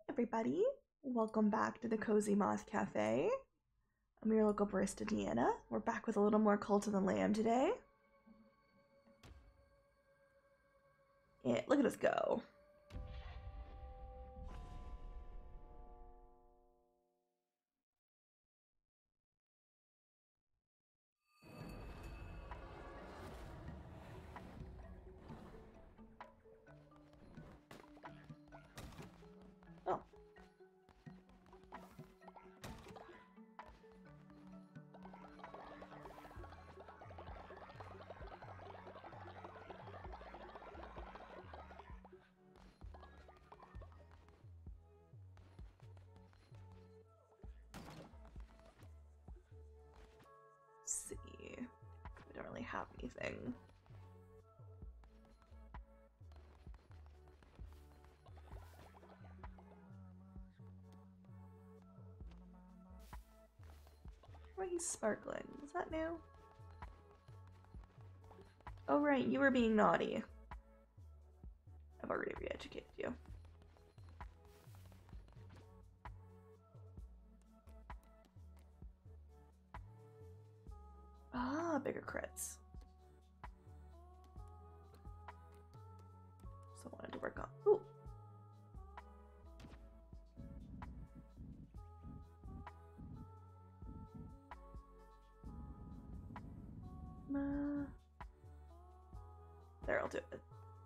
Everybody, welcome back to the Cozy Moth Cafe. I'm your local barista, Deanna. We're back with a little more Cult of the Lamb today. Yeah, look at us go. Oh. Let's see. We don't really have anything. Why are you sparkling? Is that new? Oh right, you were being naughty. I've already re-educated you. Ah, bigger crits. So I wanted to work on. Ooh. There, I'll do it.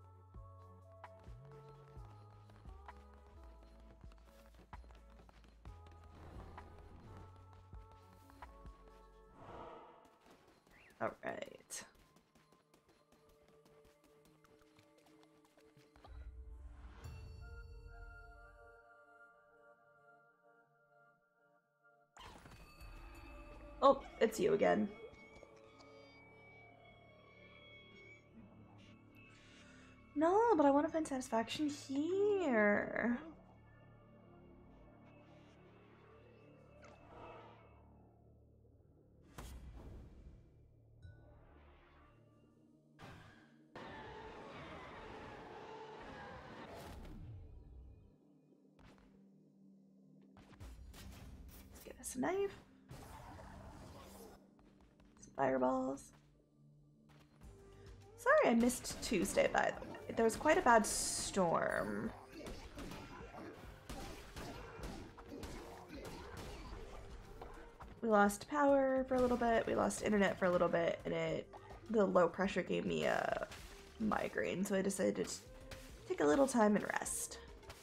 All right. Oh, it's you again. No, but I want to find satisfaction here. Let's get us a knife. Some fireballs. Sorry I missed Tuesday, by the way. There was quite a bad storm. We lost power for a little bit, we lost internet for a little bit, and the low pressure gave me a migraine, so I decided to take a little time and rest.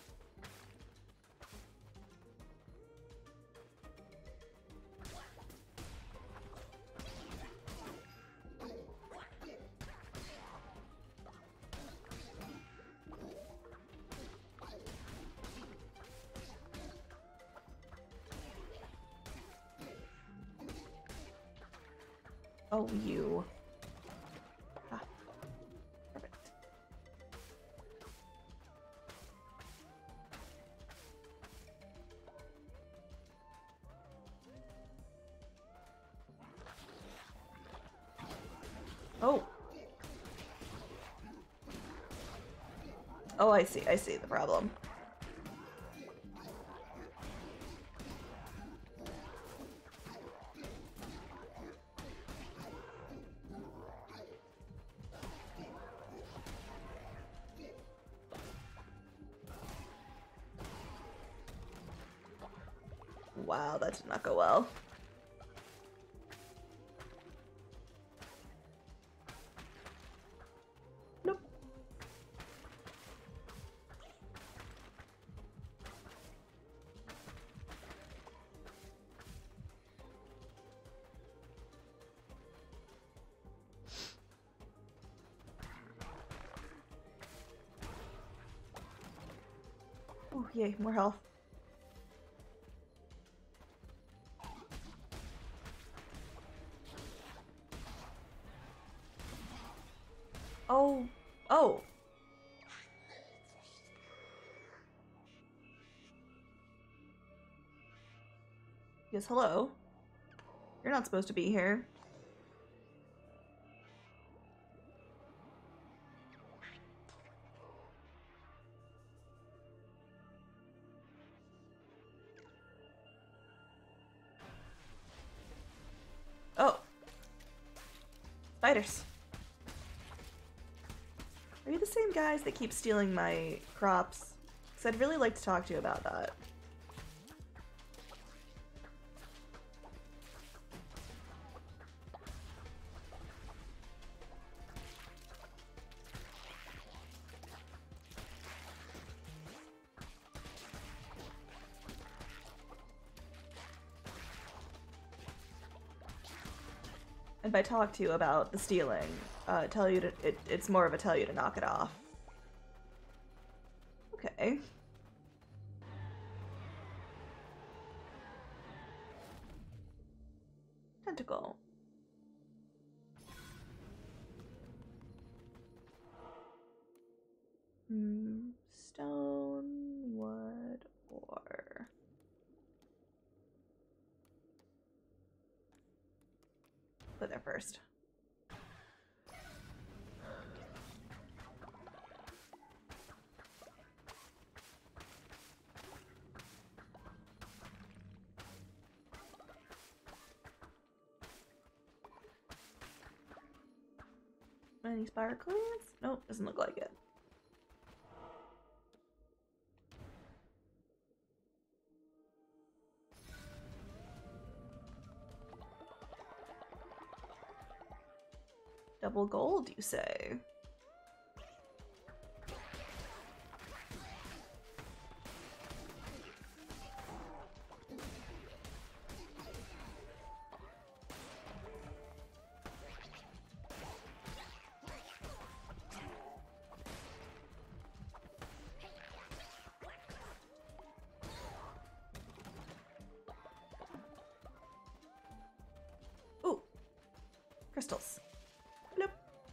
Oh, you. Ah, perfect. Oh. Oh, I see the problem. Wow, that did not go well. Nope. Oh, yay, more health. Oh. Oh. Yes, hello. You're not supposed to be here. Spiders. Are you the same guys that keep stealing my crops? Because I'd really like to talk to you about that. And if I talk to you about the stealing, tell you to it's more of a tell you to knock it off. Okay. Tentacle. Stone, wood, or put there first. Any sparklers? Nope, doesn't look like it. Double gold, you say? Ooh, crystals. Bloop.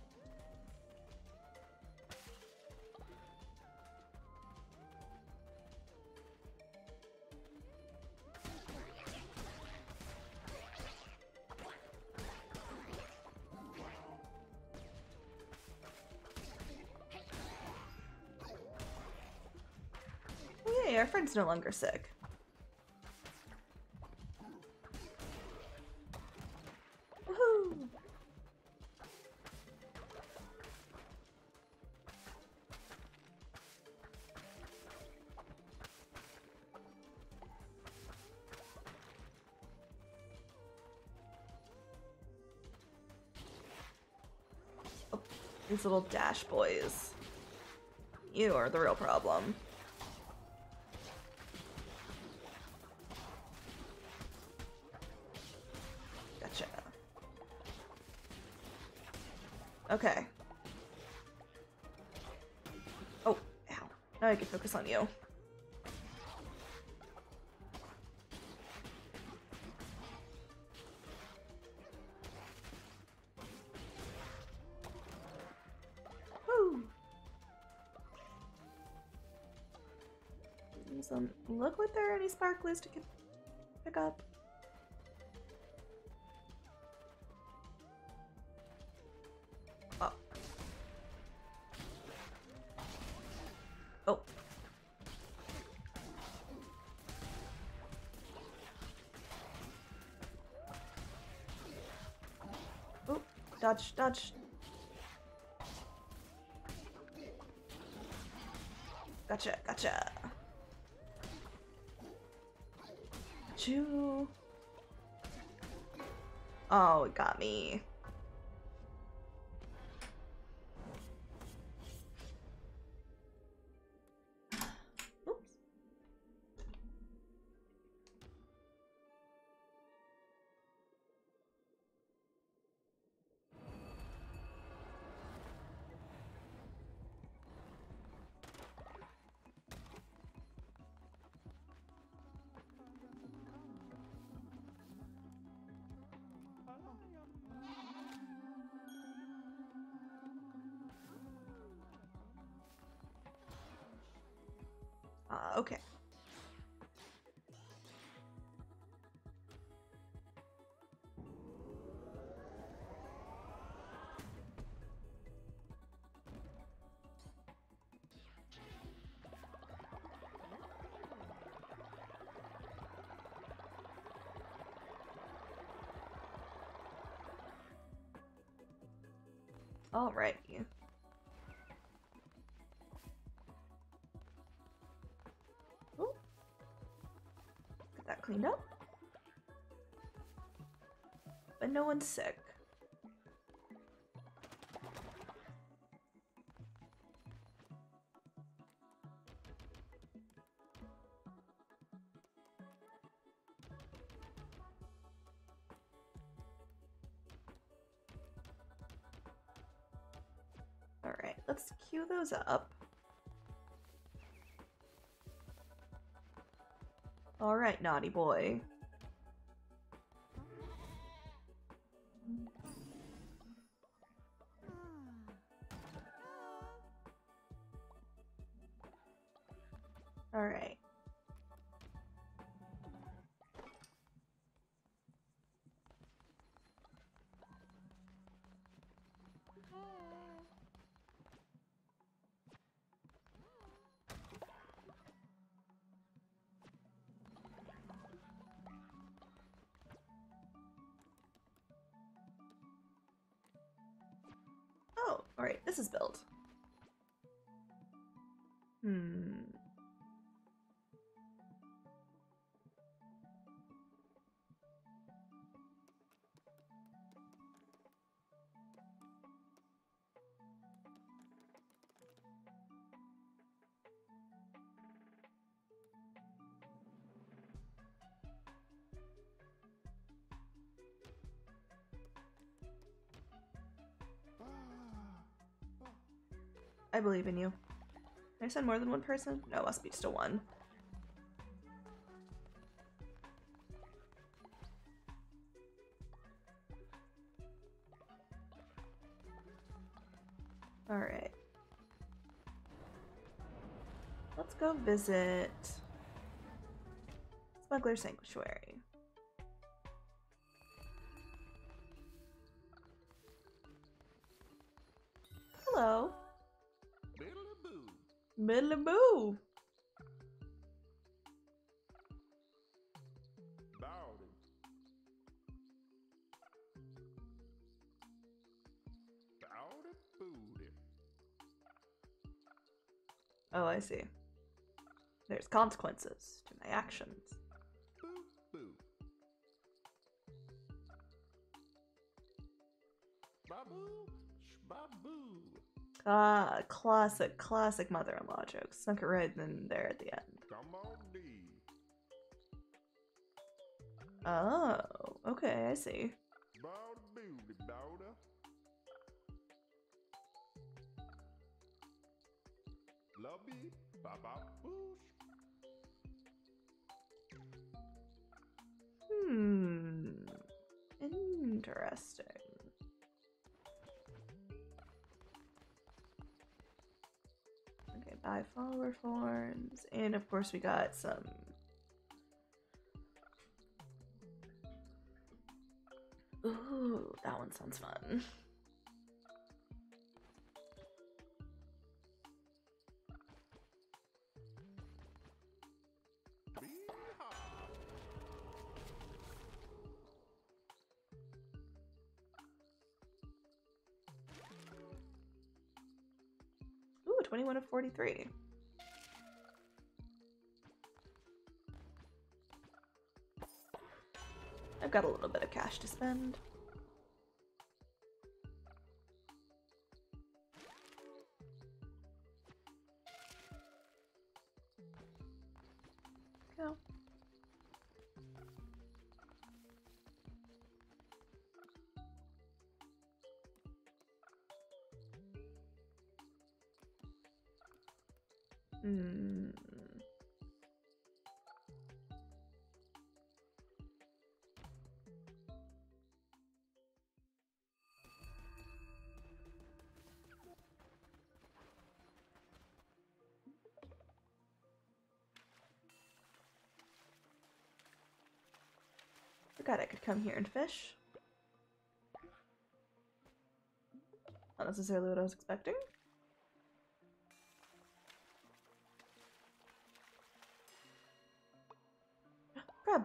Oh yay, our friend's no longer sick. Woohoo! Oh, these little dash boys. You are the real problem. Gotcha. Okay. Oh, ow. Now I can focus on you. Woo! Doesn't look like there are any sparklers to pick up. Oh. Oh. Oh, dodge, dodge. Gotcha, gotcha. Achoo. Oh, it got me. Oops. Okay. Alrighty. Ooh. Get that cleaned up. But no one's sick. Alright, let's queue those up. Alright, naughty boy. Alright. Oh, alright, this is built. I believe in you. Can I send more than one person? No, it must be still one. Alright. Let's go visit Smuggler Sanctuary. Hello. Middle-a-boo. Oh, I see. There's consequences to my actions. Ah, classic mother-in-law jokes. Snuck it right in there at the end. Oh, okay, I see. Interesting. Okay, buy follower forms, and of course we got some ooh, that one sounds fun. Ooh, 21 of 43. I've got a little bit of cash to spend. Go. Forgot I could come here and fish. Not necessarily what I was expecting. Crab.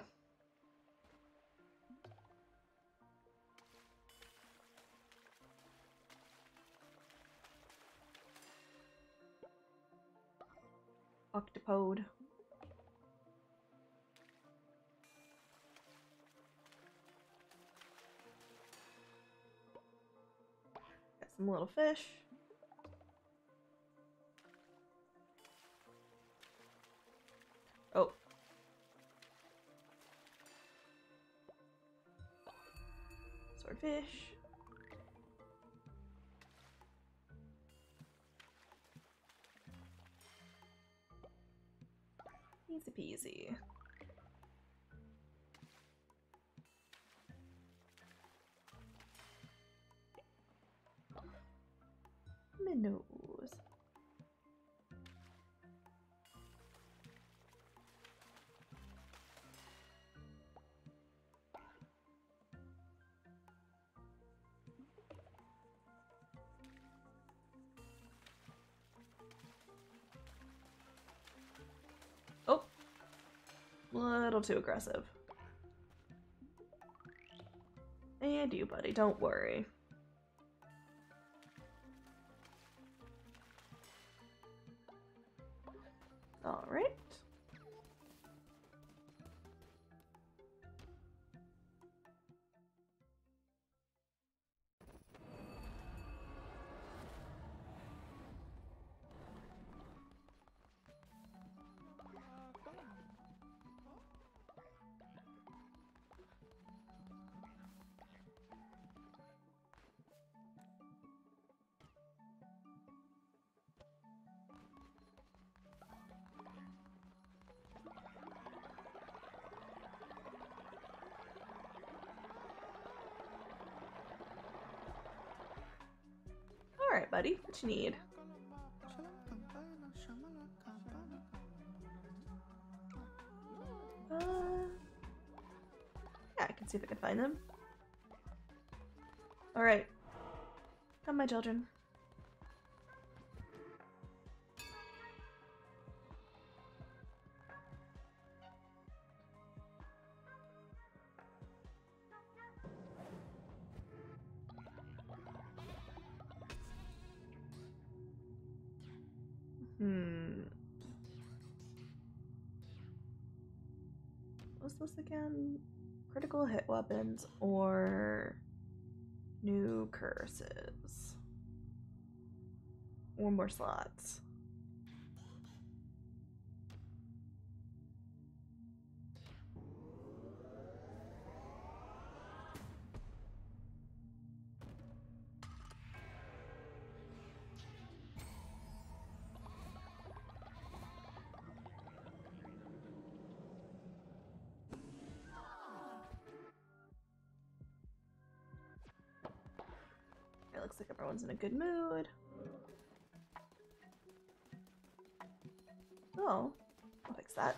octopode. Got some little fish. Oh. Swordfish. Easy peasy. Minnows. Oh, a little too aggressive. And you, buddy, don't worry. All right. All right, buddy. What you need? Yeah, I can see if I can find them. All right. Come, my children. What's this again? Critical hit weapons or new curses. Or more slots. It looks like everyone's in a good mood. Oh, I'll fix that.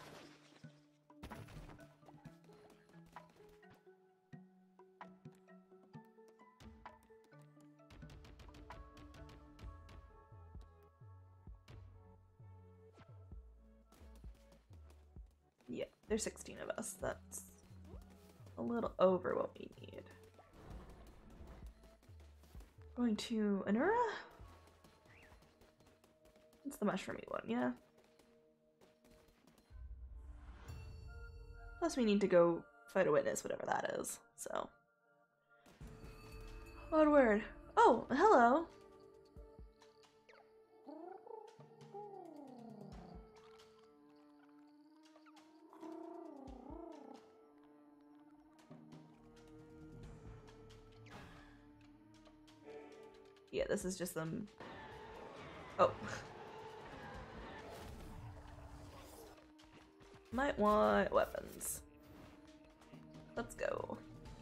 Yeah, there's 16 of us. That's a little over what we need. Going to Anura? It's the mushroomy one, yeah. Plus we need to go fight a witness, whatever that is, so. Onward. Oh, hello. Yeah, this is just them. Oh. Might want weapons. Let's go.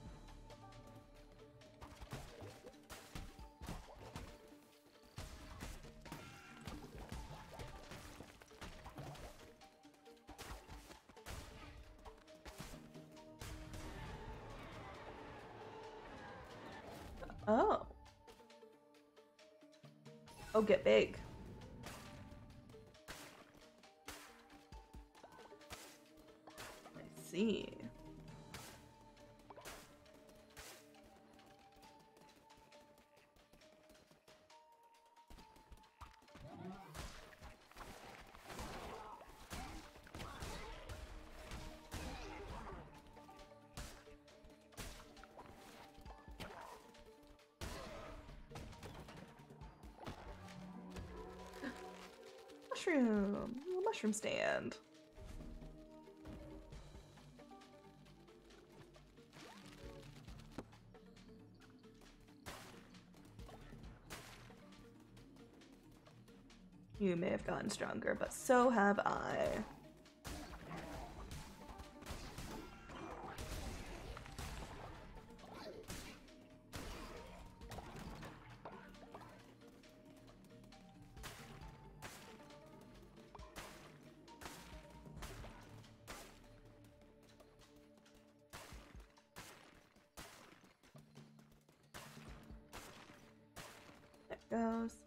Oh. Oh, get big. I see. mushroom. A little mushroom stand. You may have gotten stronger, but so have I. There it goes.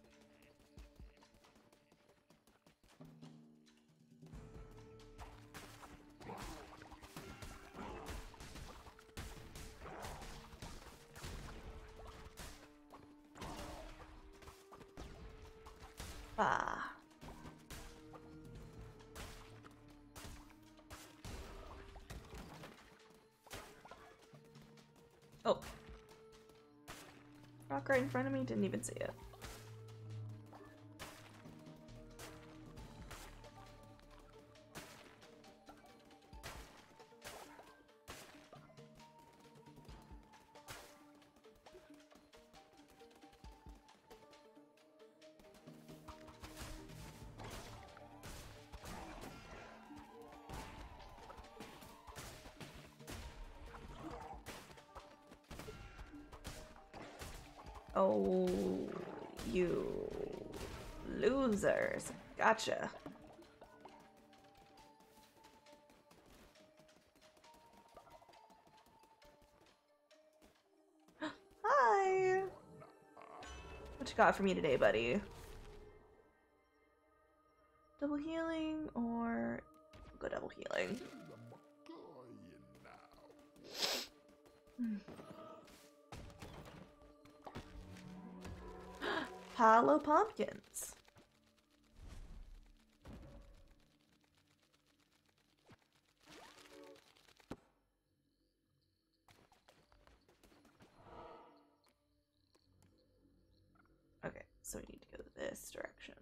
Ah. Oh. Rock right in front of me, didn't even see it. Oh, you losers. Gotcha. Hi! What you got for me today, buddy? Double healing or go double healing? Hollow pumpkins. Okay, so we need to go this direction.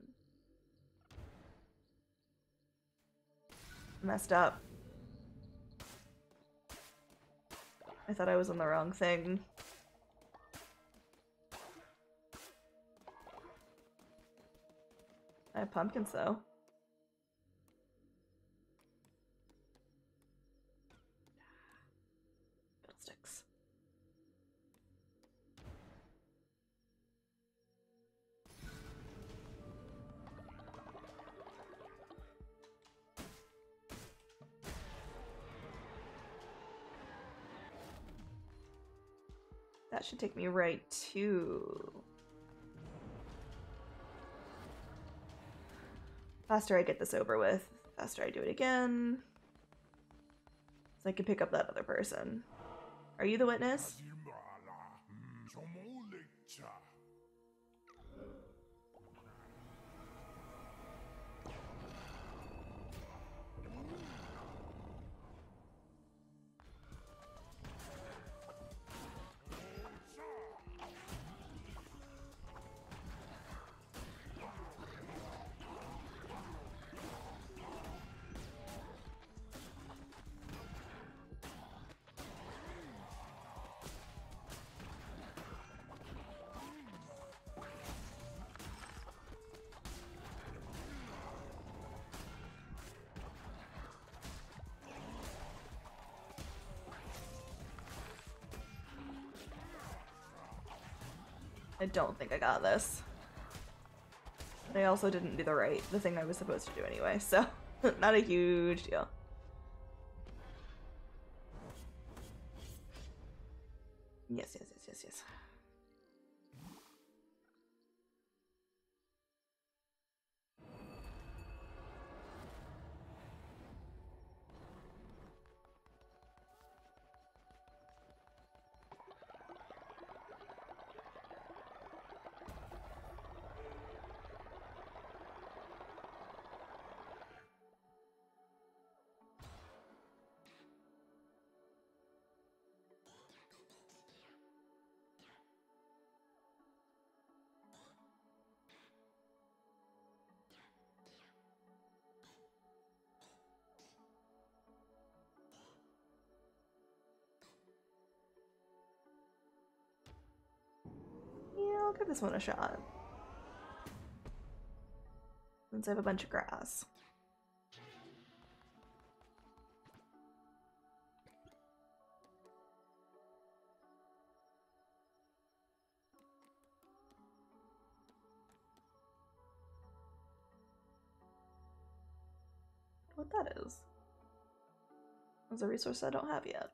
Messed up. I thought I was on the wrong thing. I have pumpkins though. Fiddlesticks. That should take me right to... Faster I get this over with, faster I do it again. So I can pick up that other person. Are you the witness? I don't think I got this. But I also didn't do the thing I was supposed to do anyway, so not a huge deal. Yes, yes, yes, yes, yes. give this one a shot. Since I have a bunch of grass. What that is? That's a resource I don't have yet.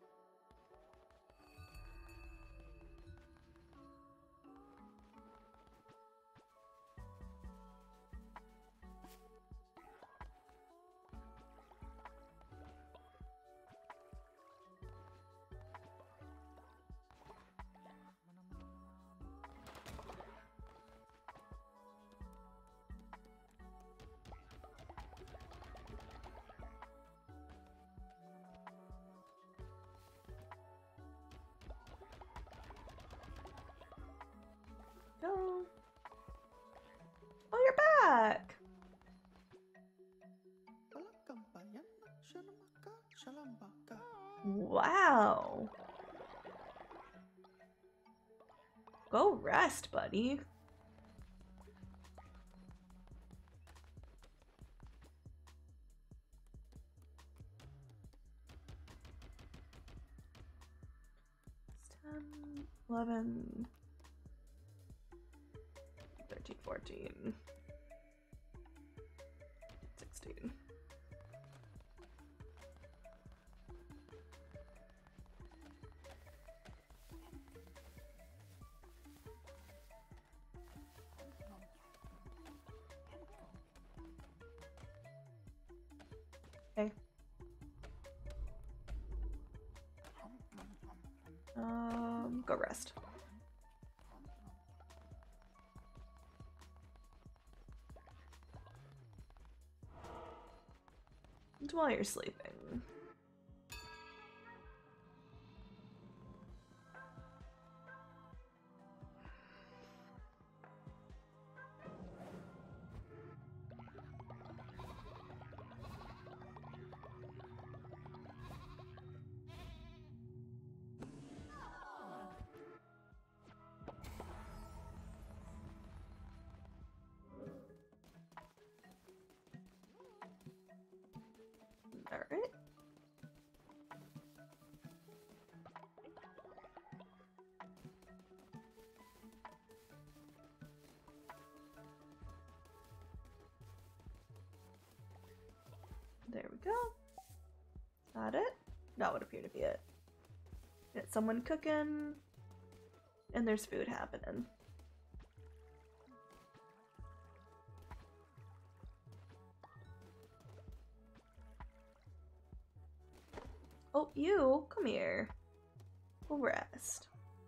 Go. Oh, you're back! Wow. Go rest, buddy. It's 10, 11, 13, 14, 16. Okay. Go rest. And while you're sleeping. Alright. There we go. That it? That would appear to be it. Get someone cooking, and there's food happening. Oh, you, come here. We'll rest.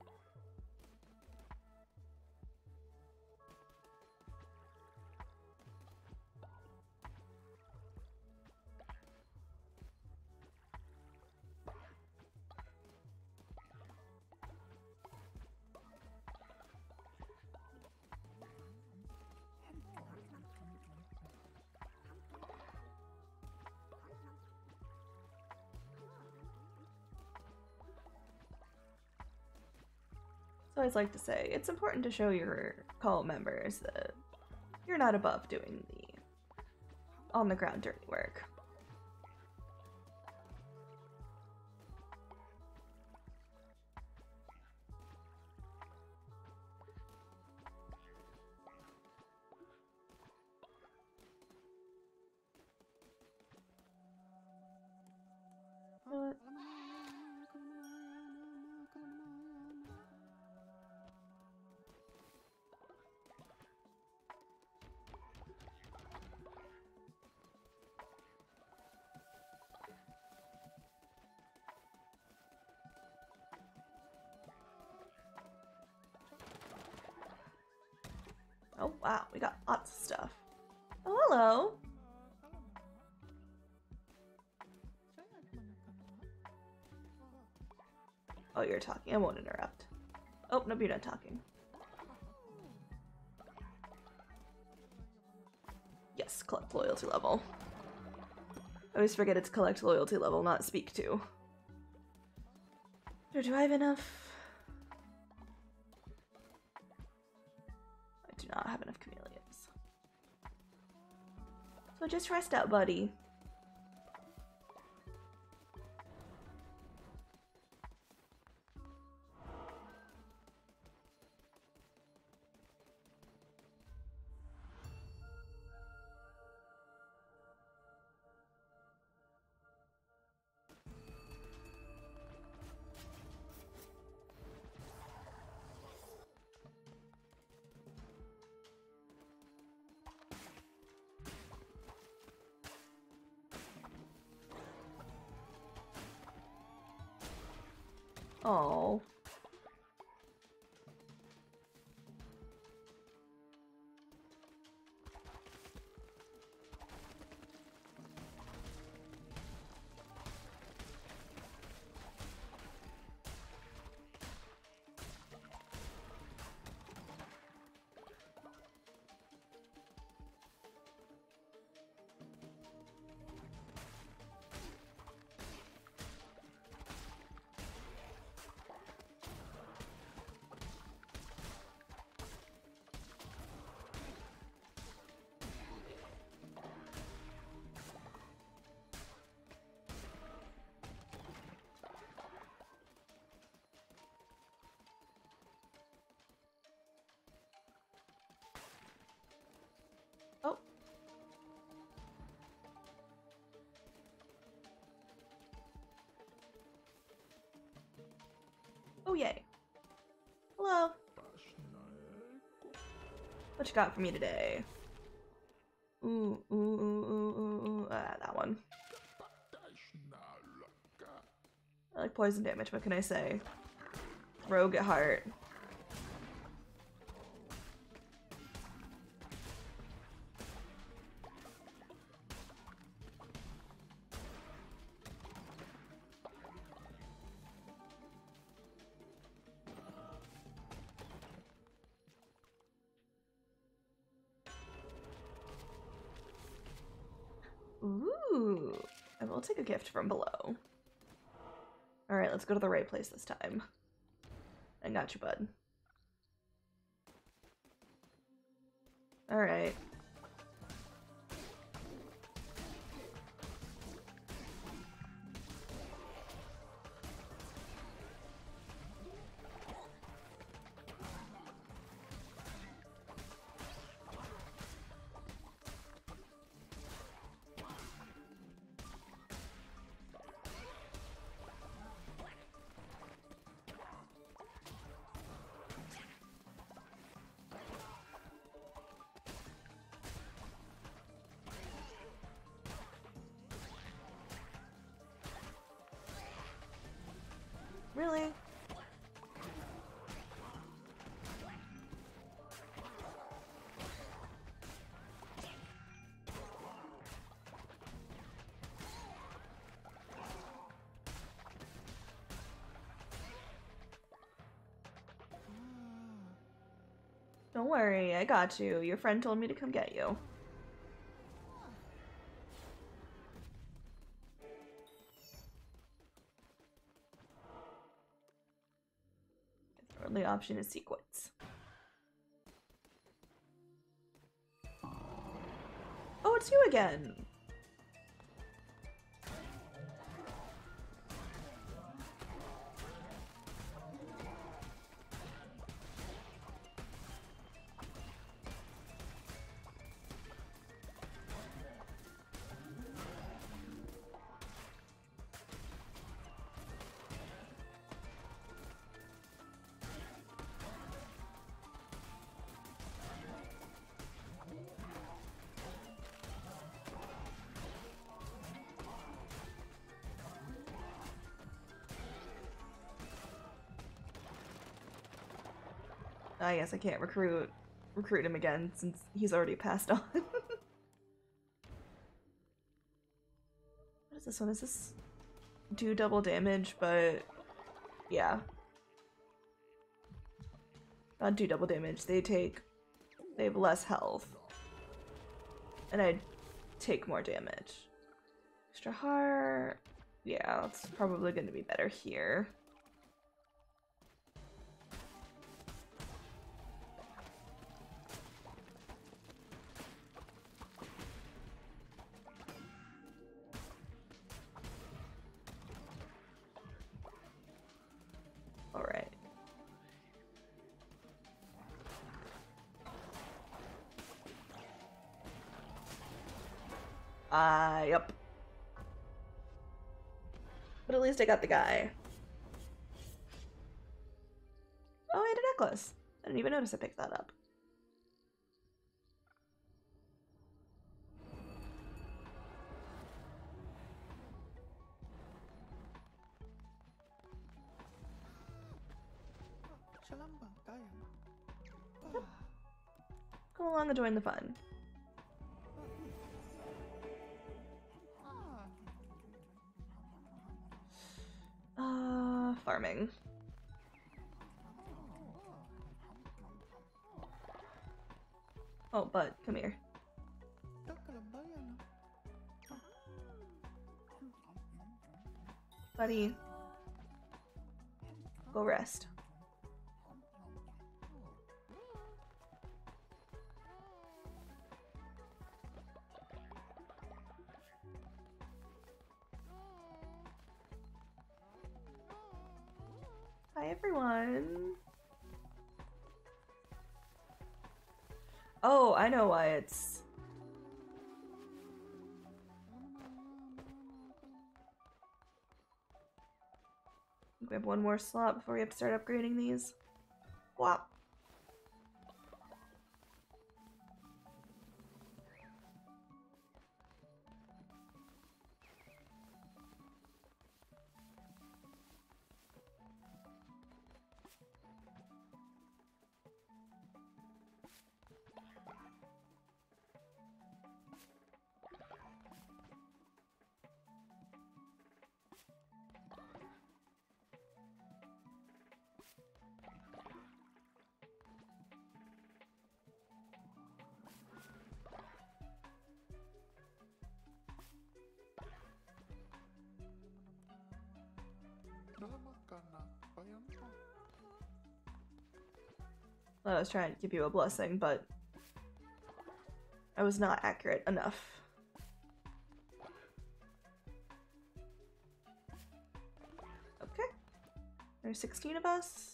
So I always like to say, it's important to show your cult members that you're not above doing the on-the-ground dirty work. What? Oh wow, we got lots of stuff. Oh, hello. Oh, you're talking. I won't interrupt. Oh, nope, you're not talking. Yes, collect loyalty level. I always forget it's collect loyalty level, not speak to. Or do I have enough? So just rest out, buddy. Oh. Oh. Oh, yay. Hello. What you got for me today? Ooh, ooh, ooh, ooh, ooh, ooh. That one. I like poison damage, what can I say? Rogue at heart. Ooh, I will take a gift from below. Alright, let's go to the right place this time. I got you, bud. Alright. Really? Don't worry, I got you. Your friend told me to come get you. The only option is sequence. Oh, it's you again! I guess I can't recruit him again since he's already passed on. What is this one? Is this do double damage, but yeah. Not do double damage. They have less health. And I take more damage. Extra heart. Yeah, it's probably gonna be better here. All right. Yep. But at least I got the guy. Oh, I had a necklace. I didn't even notice I picked that up. Yep. Come along and join the fun. Farming. Oh, bud, come here. Buddy. Go rest. Hi, everyone. Oh, I know why it's... We have one more slot before we have to start upgrading these. Whop. I was trying to give you a blessing, but I was not accurate enough. Okay. There's 16 of us.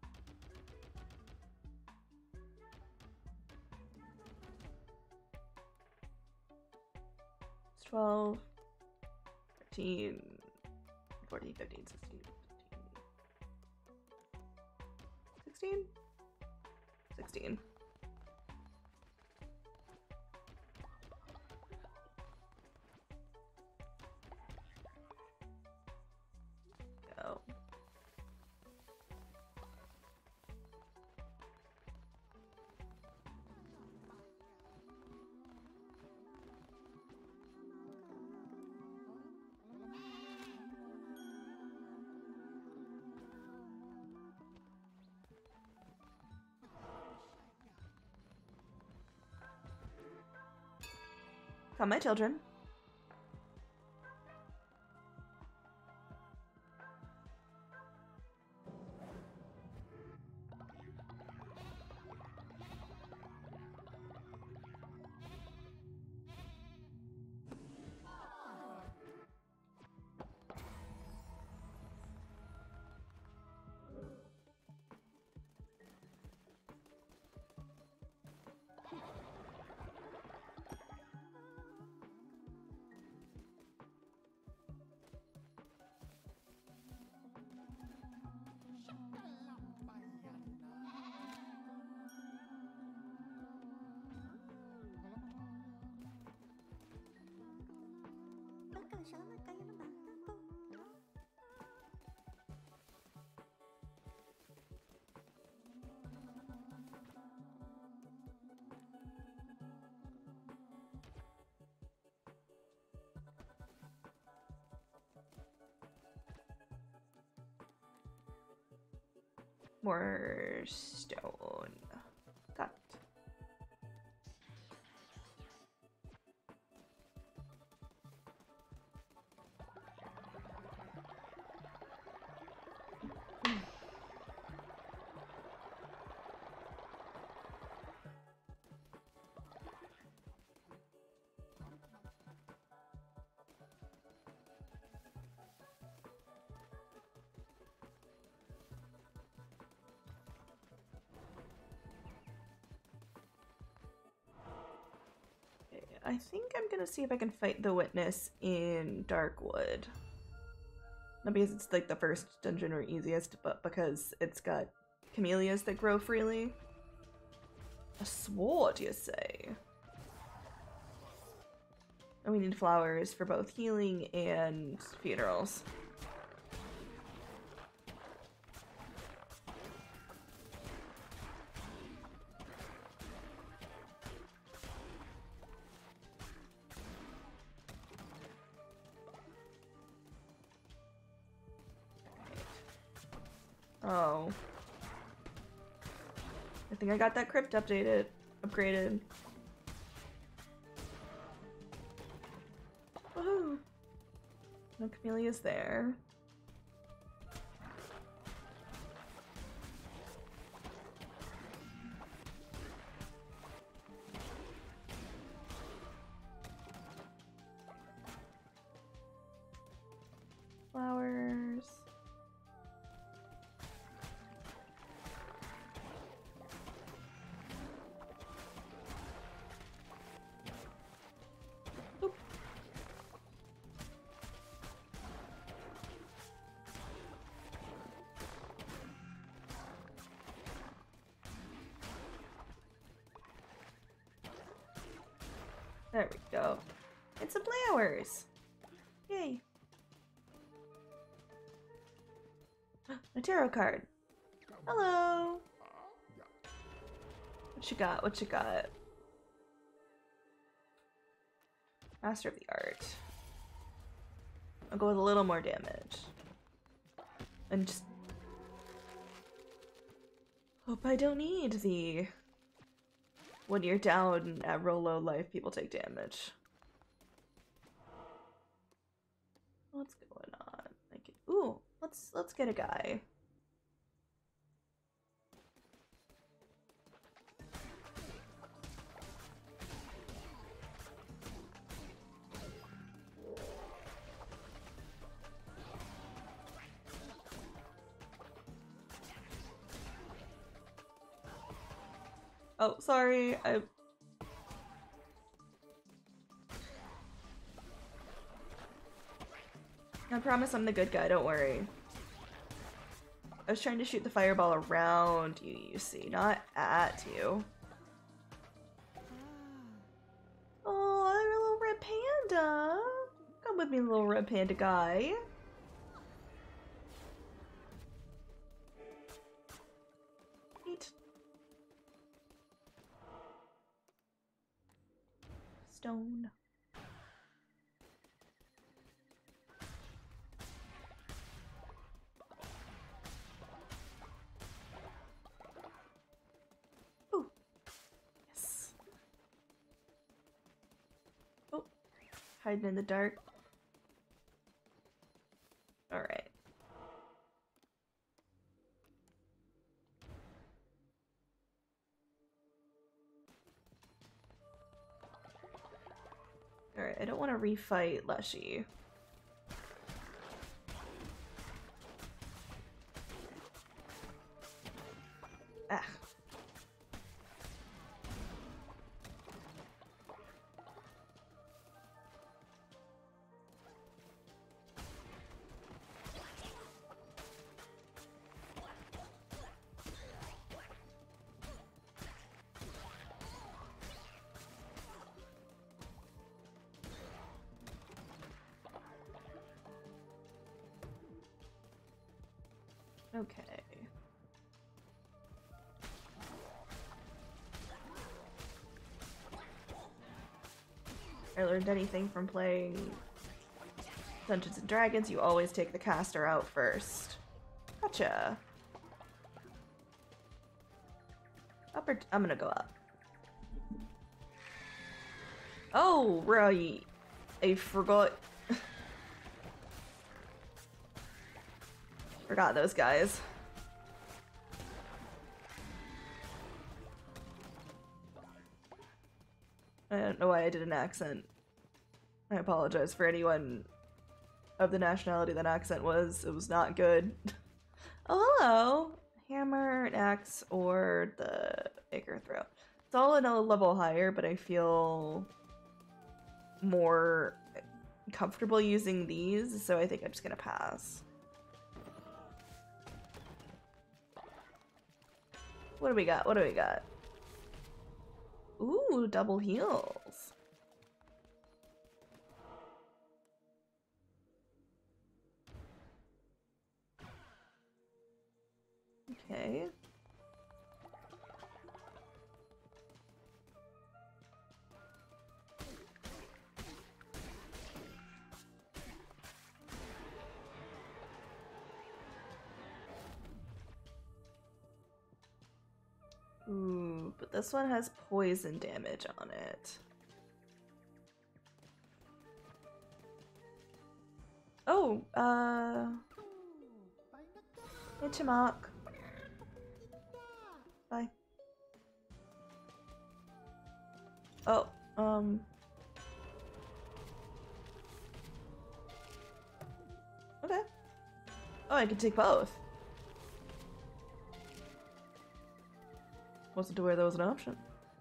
It's 12, 13, 14, 15, 16, 16? 16. Go. Come, my children. More stone. Got. I think I'm gonna see if I can fight the witness in Darkwood. Not because it's like the first dungeon or easiest, but because it's got camellias that grow freely. A sword, you say? And we need flowers for both healing and funerals. Oh. I think I got that crypt upgraded. Woohoo! No camellias there. Flowers. Oop. There we go. It's some flowers. Yay. A tarot card. Hello. What you got? What you got? Master of the Art. I'll go with a little more damage. And just hope I don't need the when you're down at real low life, people take damage. What's going on? Like, ooh, let's get a guy. Oh, sorry. I promise I'm the good guy, don't worry. I was trying to shoot the fireball around you, you see, not at you. Oh, a little red panda. Come with me, little red panda guy. Neat. Stone. Ooh. Yes. Oh. Hiding in the dark. Alright. Alright, I don't want to refight Leshy. Ah. Okay. I learned anything from playing Dungeons and Dragons, you always take the caster out first. Gotcha. Up or I'm gonna go up. Oh, right. I forgot. Forgot those guys. I don't know why I did an accent. I apologize for anyone of the nationality that accent was. It was not good. Oh, hello. Hammer, an axe, or the Acre Throw. It's all in a level higher, but I feel more comfortable using these, so I think I'm just gonna pass. What do we got? What do we got? Ooh, double heals. Okay. Ooh, but this one has poison damage on it. Oh, hey, Chimok. Bye. Oh, okay. Oh, I can take both. Wasn't aware that was an option.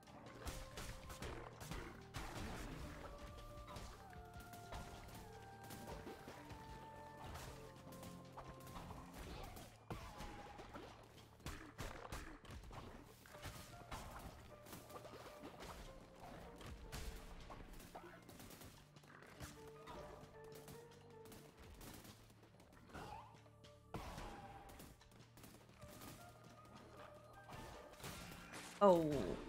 Oh.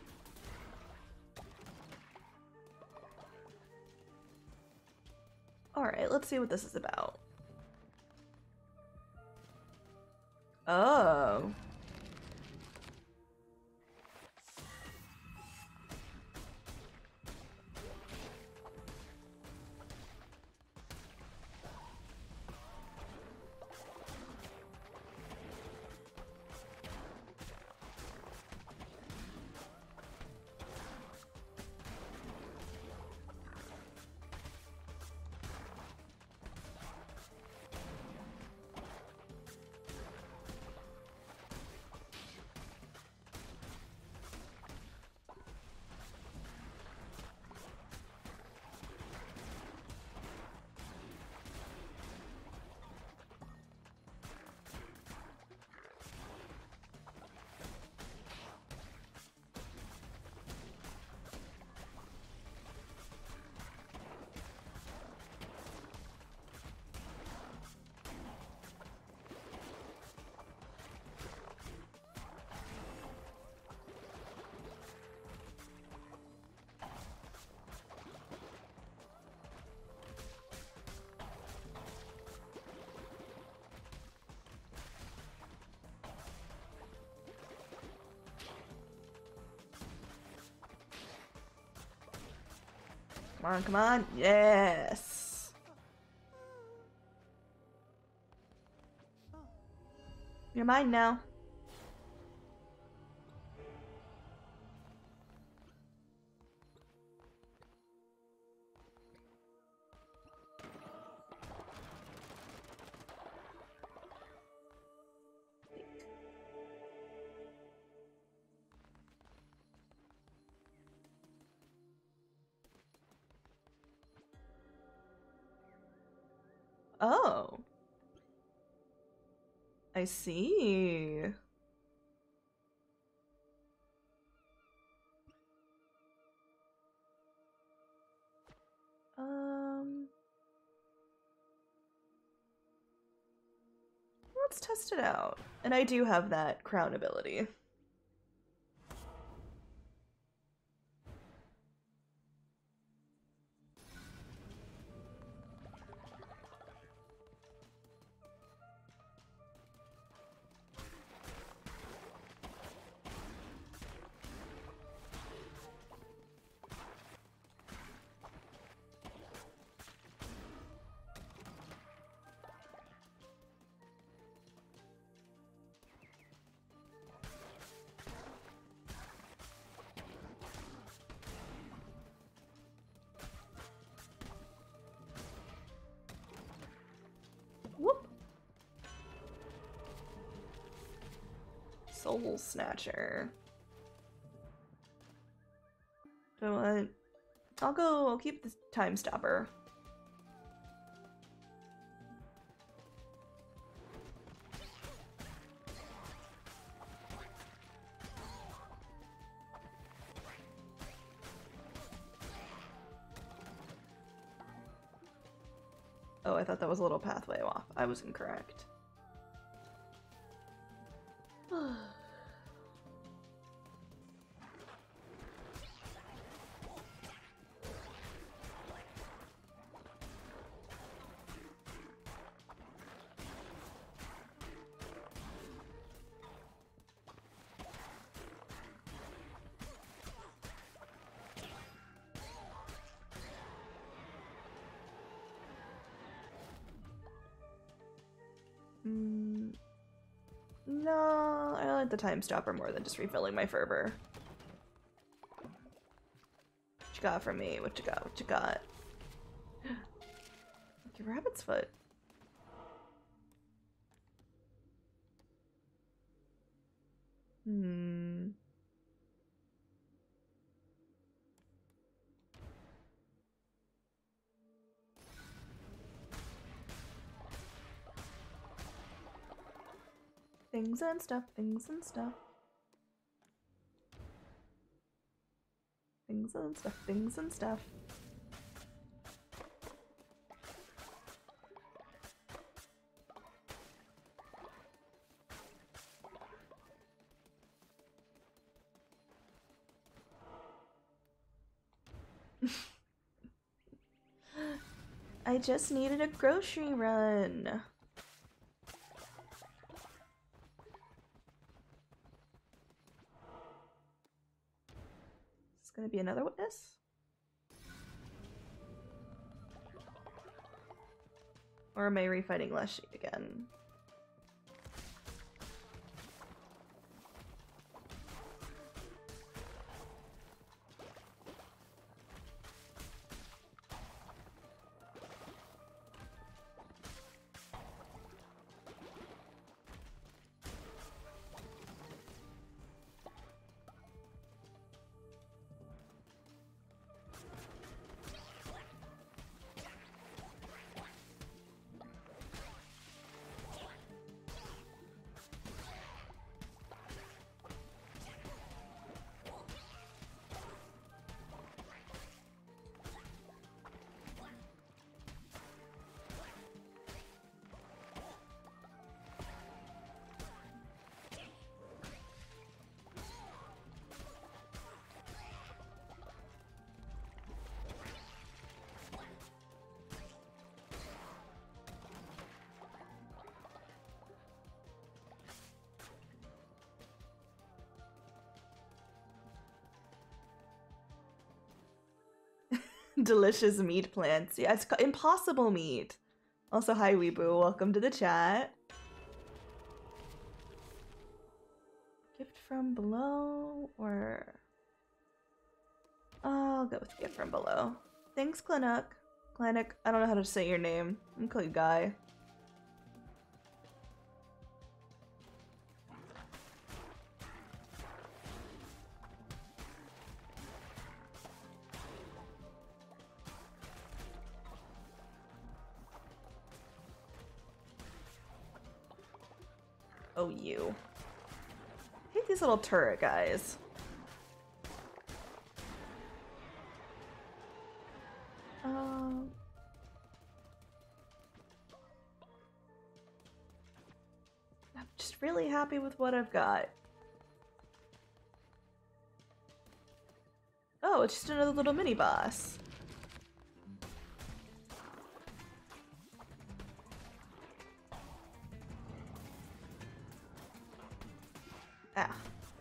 Alright, let's see what this is about. Oh. Come on, come on. Yes. You're mine now. Oh. I see. Let's test it out. And I do have that crown ability. Whoop. Soul Snatcher. Do I want... I'll keep this time stopper. Oh, I thought that was a little pathway off. I was incorrect. No, I like the time stopper more than just refilling my fervor. What you got from me? What you got? What you got? Your rabbit's foot. Things and stuff, things and stuff. Things and stuff, things and stuff. I just needed a grocery run. Gonna be another witness? Or am I refighting Leshy again? Delicious meat plants. Yeah, it's impossible meat. Also, hi Weeboo, welcome to the chat. Gift from below, or... I'll go with gift from below. Thanks, Clinic. Clinic, I don't know how to say your name. I'm gonna call you Guy. Oh, you. I hate these little turret guys. I'm just really happy with what I've got. Oh, it's just another little mini boss. Ah.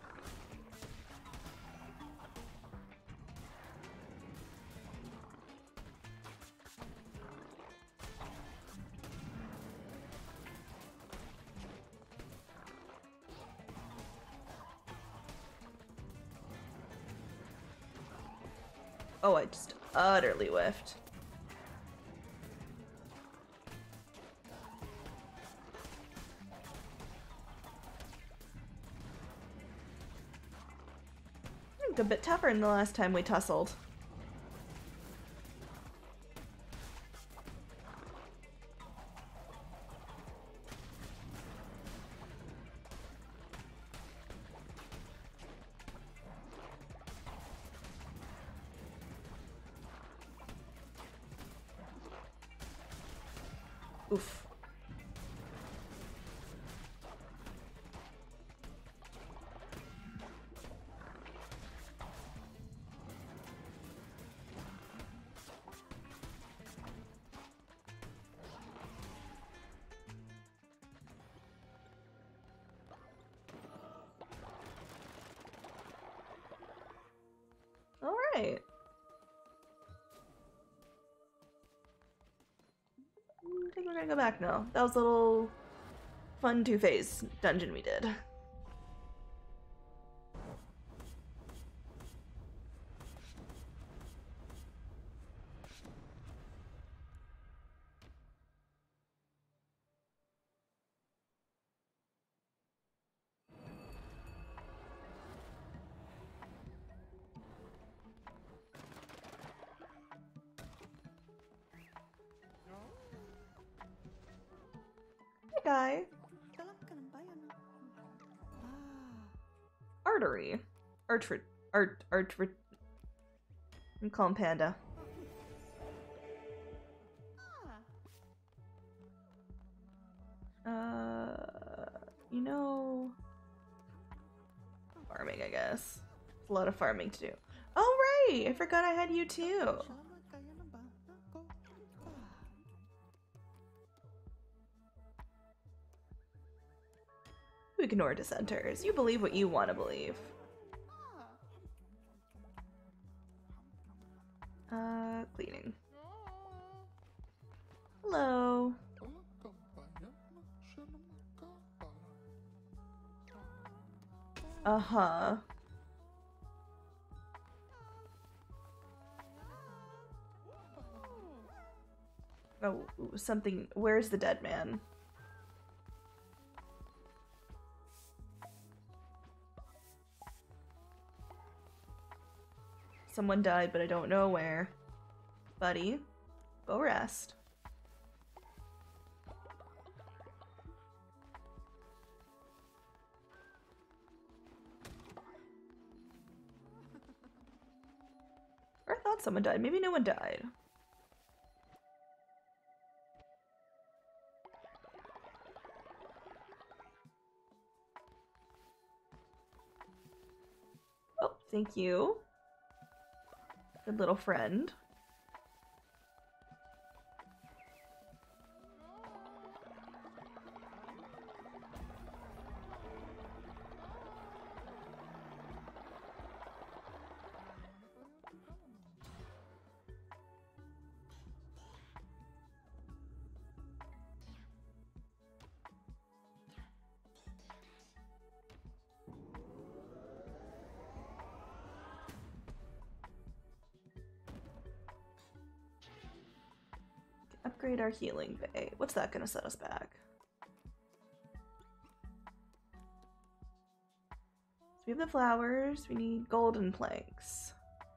Oh, I just utterly whiffed. I think a bit tougher than the last time we tussled. Oof. All right. I think we're gonna go back now. That was a little fun two-phase dungeon we did. Hey, guy. Artery. Artrit. I'm calling Panda. You know, farming, I guess. It's a lot of farming to do. Oh, right! I forgot I had you too. You ignore dissenters. You believe what you want to believe. Cleaning. Hello. Uh-huh. Oh, something. Where's the dead man? Someone died, but I don't know where. Buddy, go rest. Or I thought someone died. Maybe no one died. Oh, thank you. Good little friend. Upgrade our healing bay. What's that gonna set us back? So we have the flowers. We need golden planks.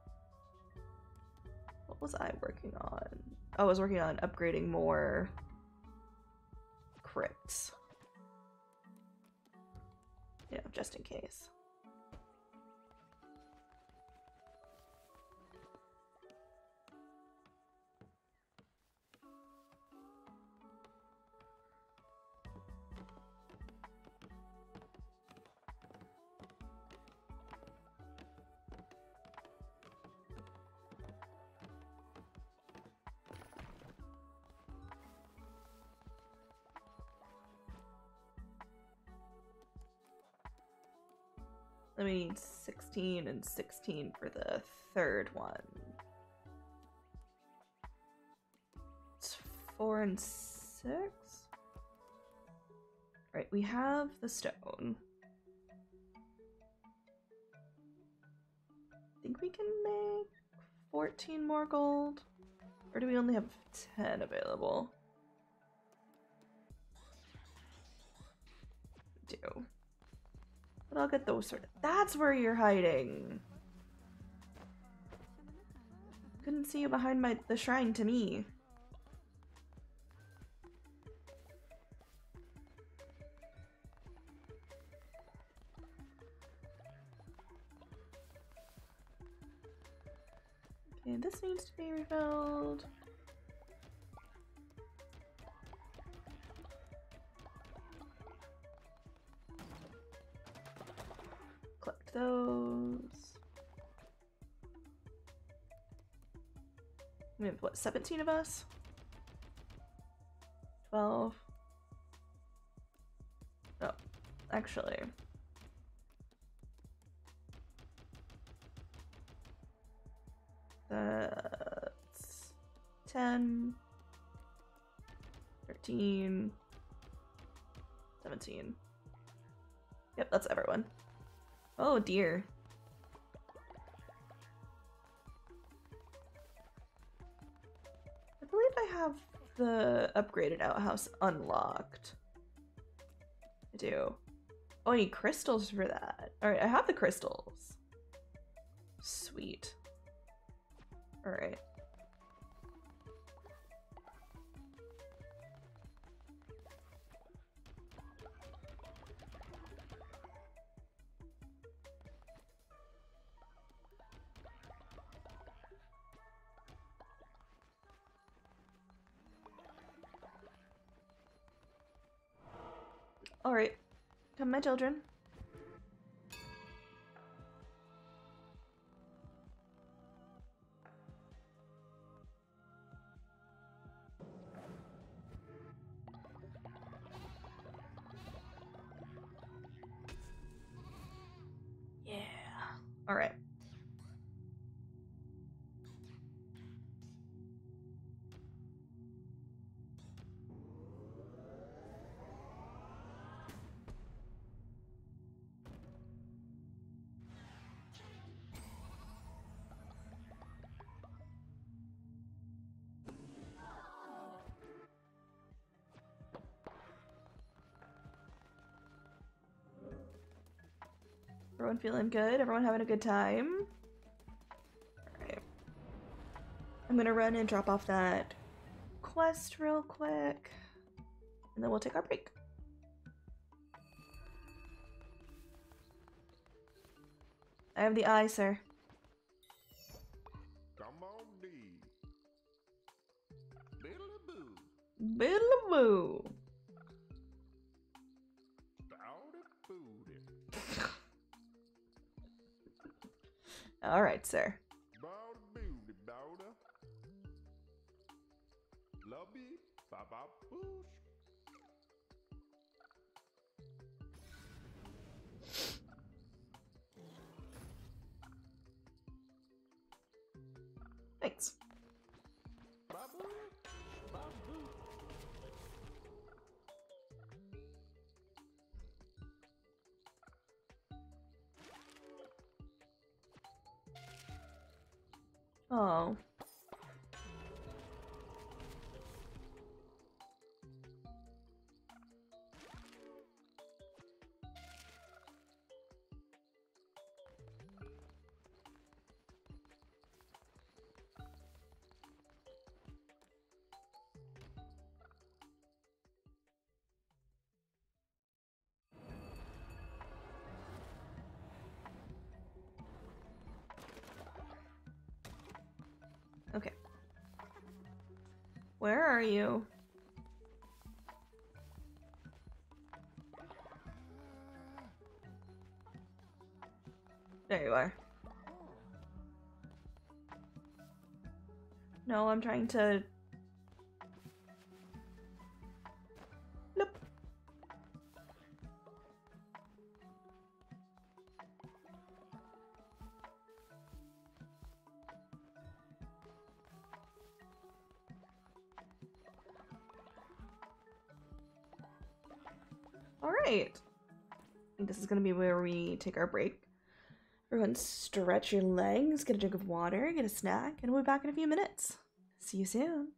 What was I working on? Oh, I was working on upgrading more crypts. You know, just in case. Then we need 16 and 16 for the third one. It's 4 and 6? Right, we have the stone. I think we can make 14 more gold? Or do we only have 10 available? We do. But I'll get those sorted. That's where you're hiding. Couldn't see you behind the shrine to me. Okay, this needs to be refilled. those. We have what, 17 of us? 12. Oh, actually. That's 10, 13, 17. Yep, that's everyone. Oh dear. I believe I have the upgraded outhouse unlocked. I do. Oh, I need crystals for that. Alright, I have the crystals. Sweet. Alright. Alright. Come, my children. Yeah. Alright. Everyone feeling good? Everyone having a good time? Alright. I'm gonna run and drop off that quest real quick. And then we'll take our break. I have the eye, sir. Come on, D. Biddle-a-boo. Biddle-a-boo. Bowdy-booty. Alright, sir. Bowdy-booty, bowdy. Lubby, baba-boosh. Thanks. Babu, babu. Oh. Okay. Where are you? There you are. No, I'm trying to... Nope. Alright. I think this is gonna be where we take our break. Everyone stretch your legs, get a drink of water, get a snack, and we'll be back in a few minutes. See you soon.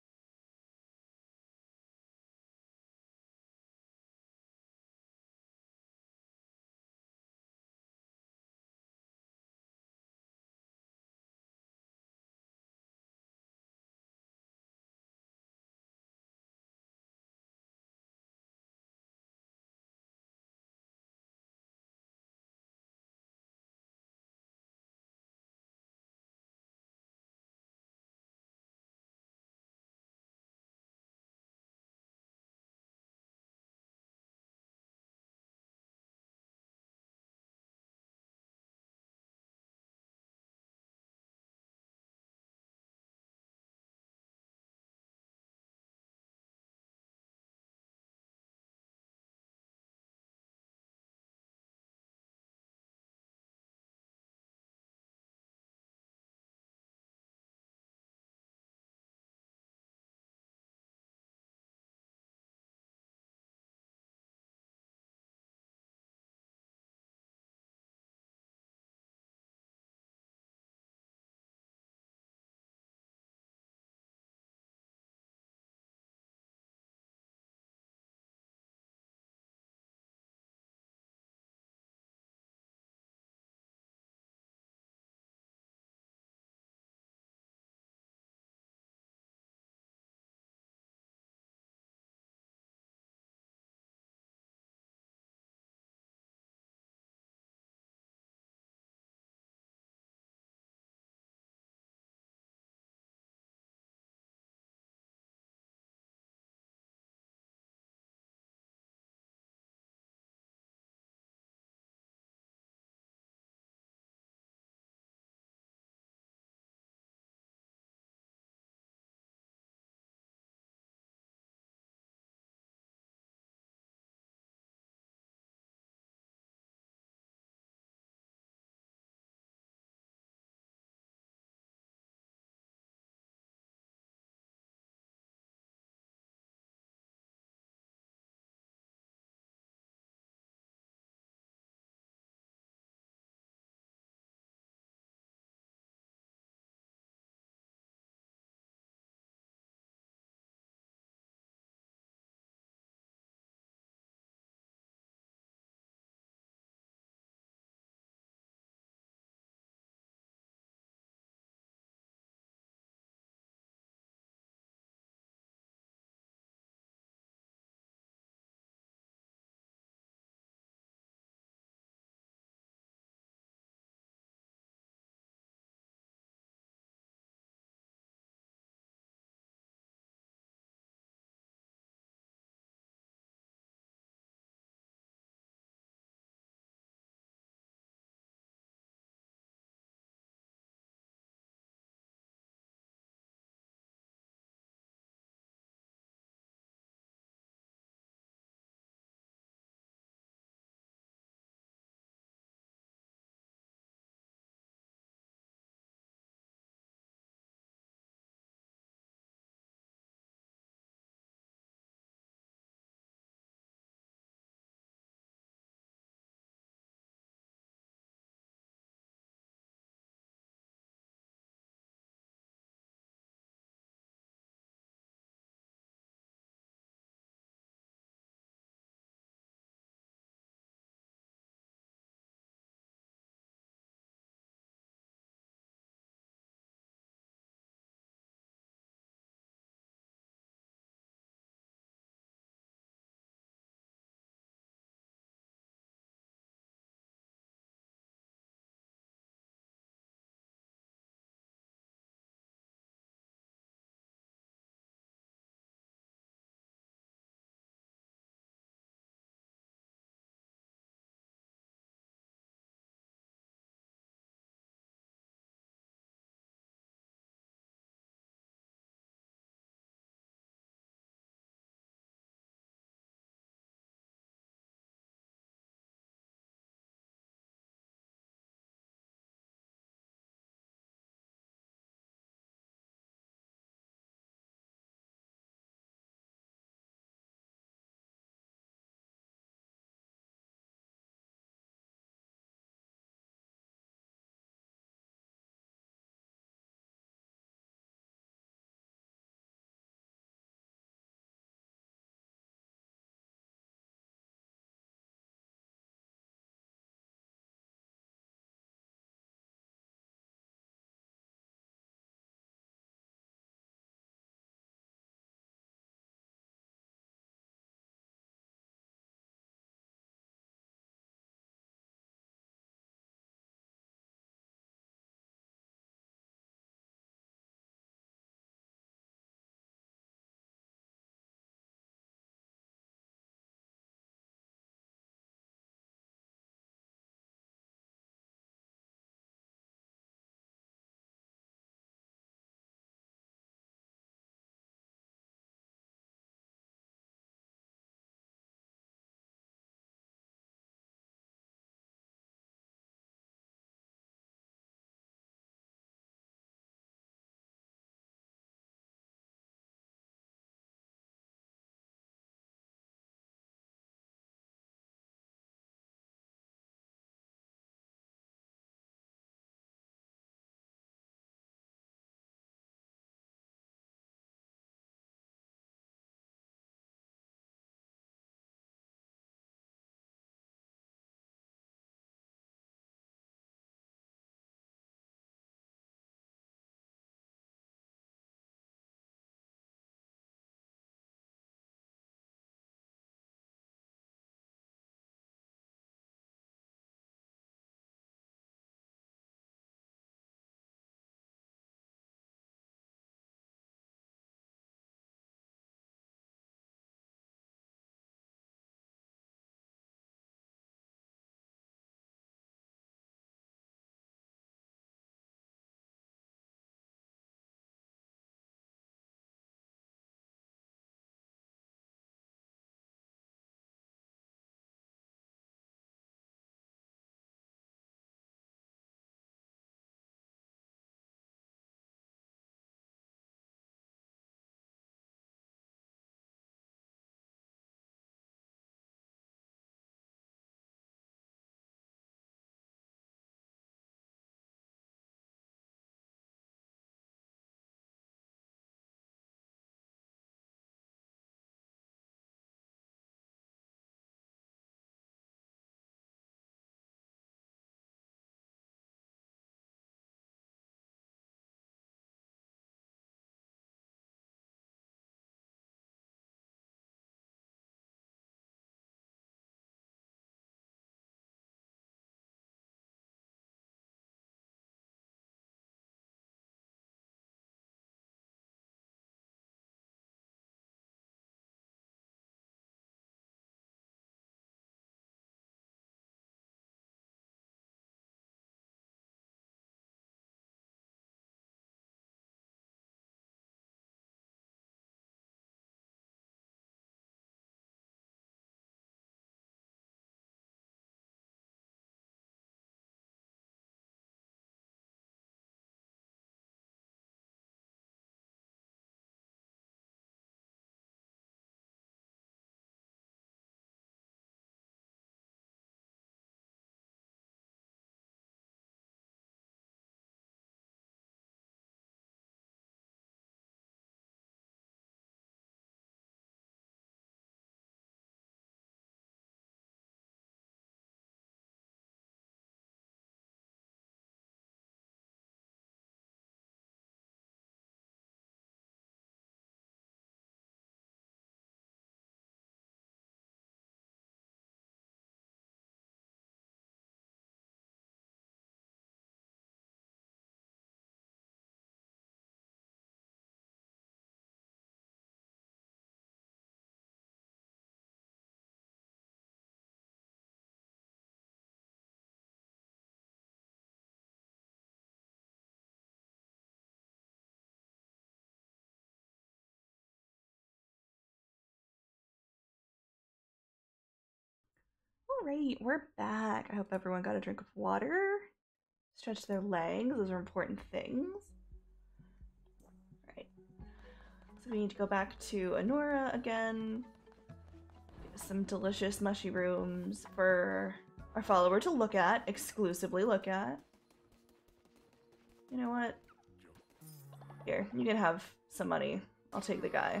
Alright, we're back. I hope everyone got a drink of water. Stretch their legs, those are important things. Alright. So we need to go back to Anora again. Get some delicious mushrooms for our follower to look at, exclusively look at. You know what? Here, you can have some money. I'll take the guy.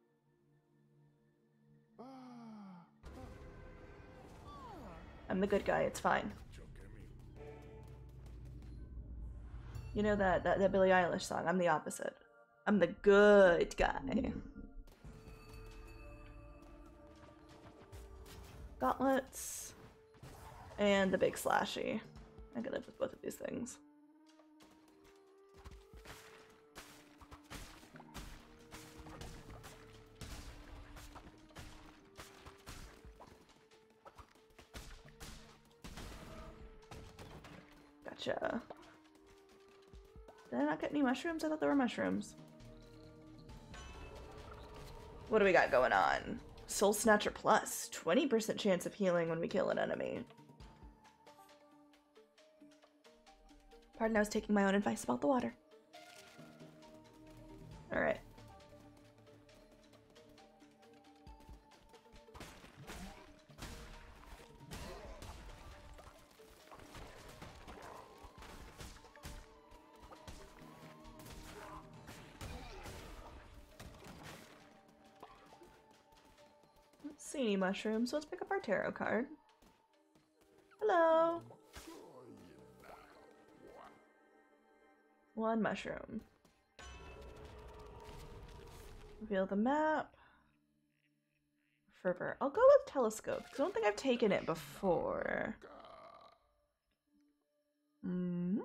I'm the good guy, it's fine. You know that Billie Eilish song? I'm the opposite. I'm the good guy. Gauntlets. And the big slashy. I could live with both of these things. Gotcha. Did I not get any mushrooms? I thought there were mushrooms. What do we got going on? Soul Snatcher Plus. 20% chance of healing when we kill an enemy. Pardon, I was taking my own advice about the water. Alright. See any mushrooms, so let's pick up our tarot card. Hello! One mushroom. Reveal the map. Fervor. I'll go with telescope, because I don't think I've taken it before. Hmm.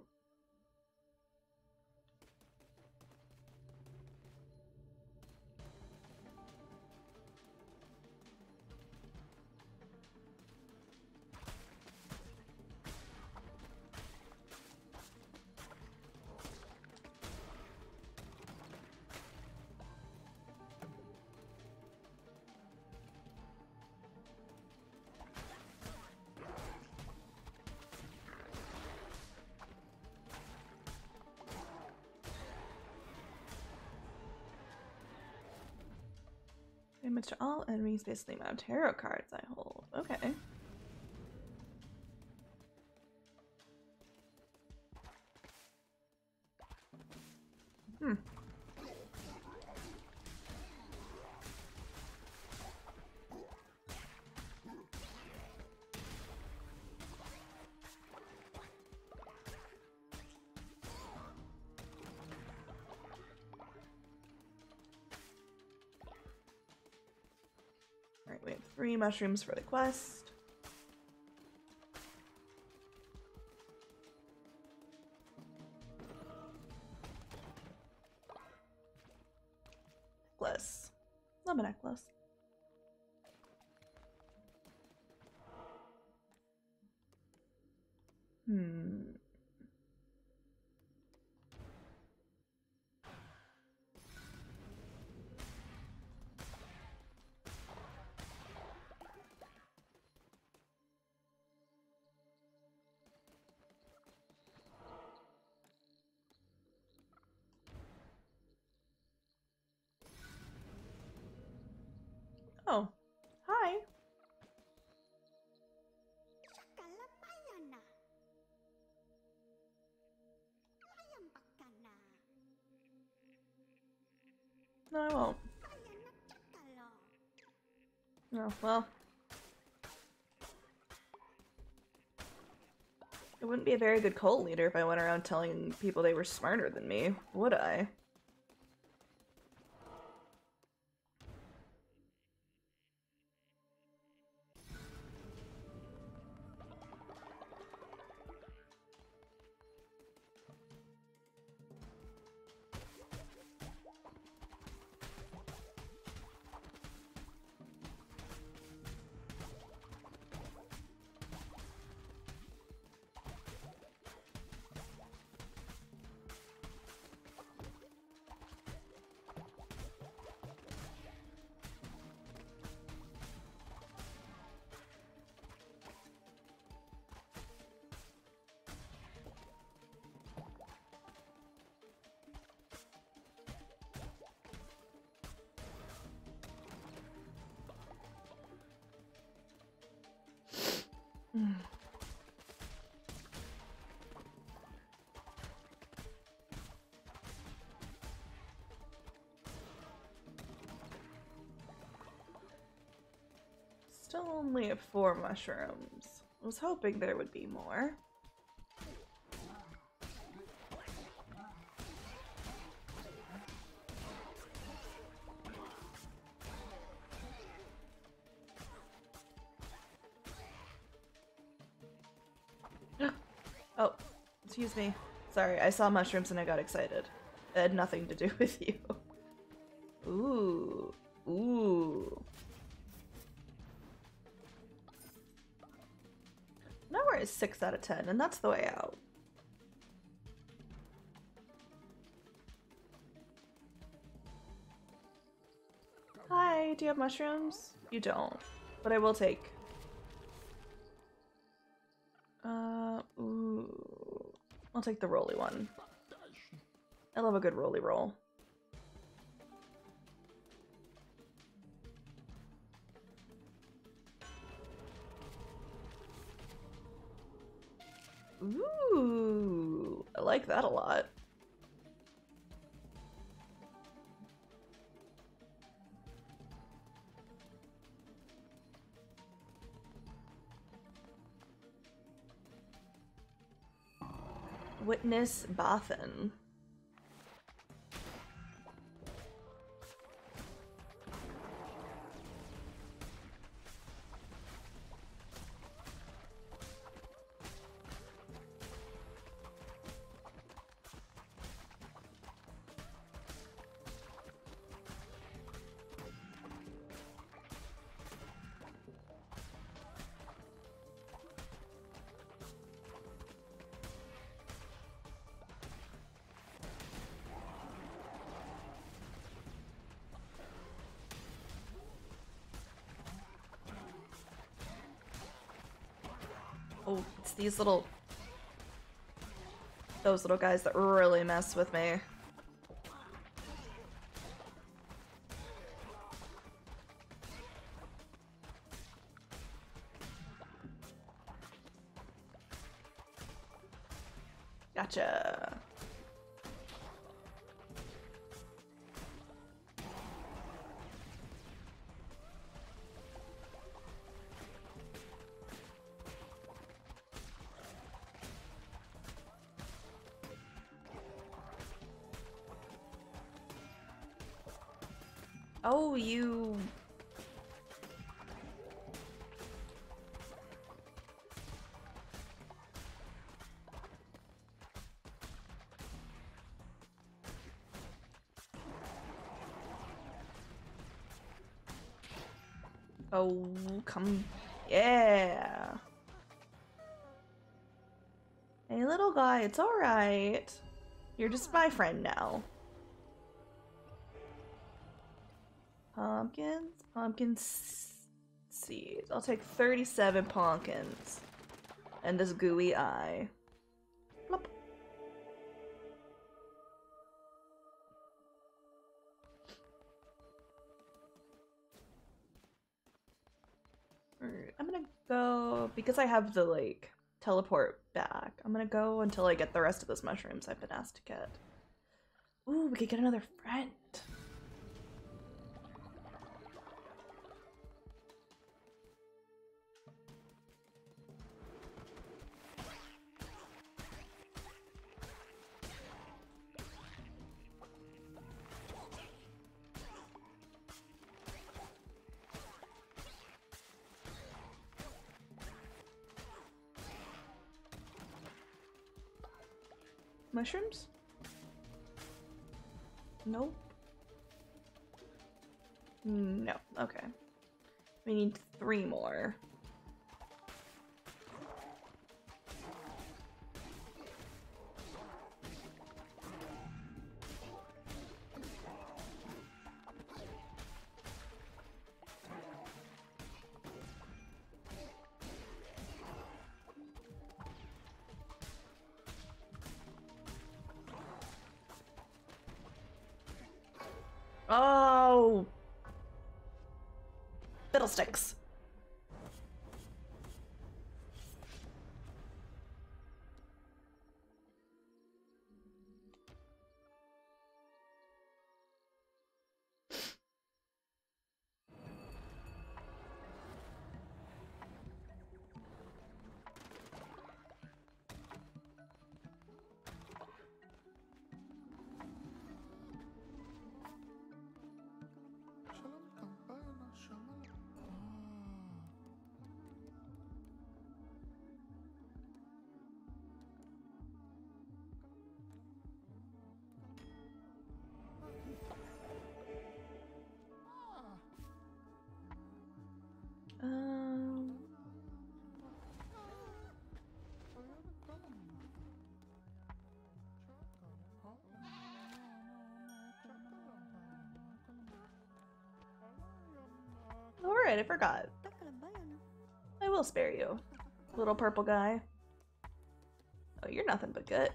Damage to all enemies based on the amount of tarot cards I hold. Okay. Hmm. Alright, we have 3 mushrooms for the quest. Necklace. Love a necklace. Hmm. Oh, hi. No, I won't. Oh, well. I wouldn't be a very good cult leader if I went around telling people they were smarter than me, would I? Still only at 4 mushrooms. I was hoping there would be more. Oh, excuse me. Sorry, I saw mushrooms and I got excited. It had nothing to do with you. Ooh. Ooh. Now we're at 6 out of 10, and that's the way out. Hi, do you have mushrooms? You don't, but I will take. Ooh. I'll take the rolly one. I love a good rolly roll. Ooh, I like that a lot. Witness Bathen. Oh, it's these little... those little guys that really mess with me. Gotcha. Oh, you... Oh, come... Yeah! Hey, little guy, it's alright. You're just my friend now. Pumpkins? Seeds. I'll take 37 pumpkins. And this gooey eye. Plop. Alright, I'm gonna go, because I have the, like, teleport back, I'm gonna go until I get the rest of those mushrooms I've been asked to get. Ooh, we could get another friend. Mushrooms? Nope. No, okay. We need 3 more. Oh! Fiddlesticks. right, I forgot. I will spare you, little purple guy. Oh, you're nothing but good.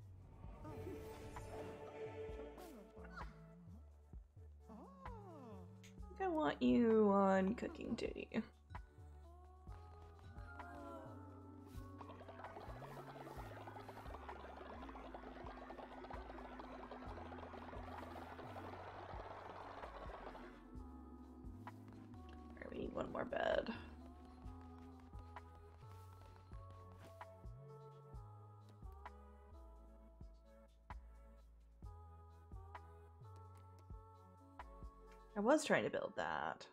I think I want you on cooking duty. We need one more bed. I was trying to build that,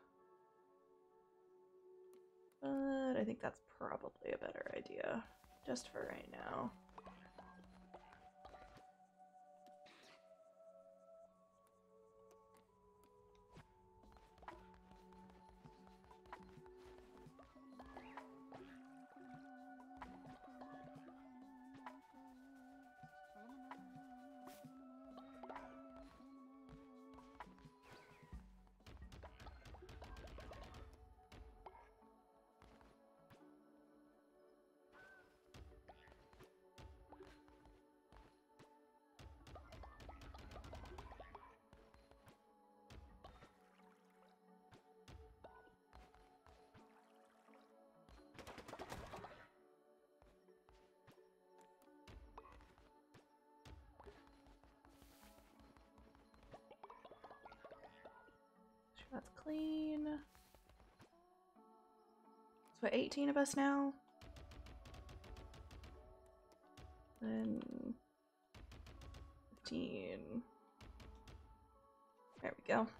but I think that's probably a better idea, just for right now. That's clean. So what, 18 of us now? Then 15. There we go.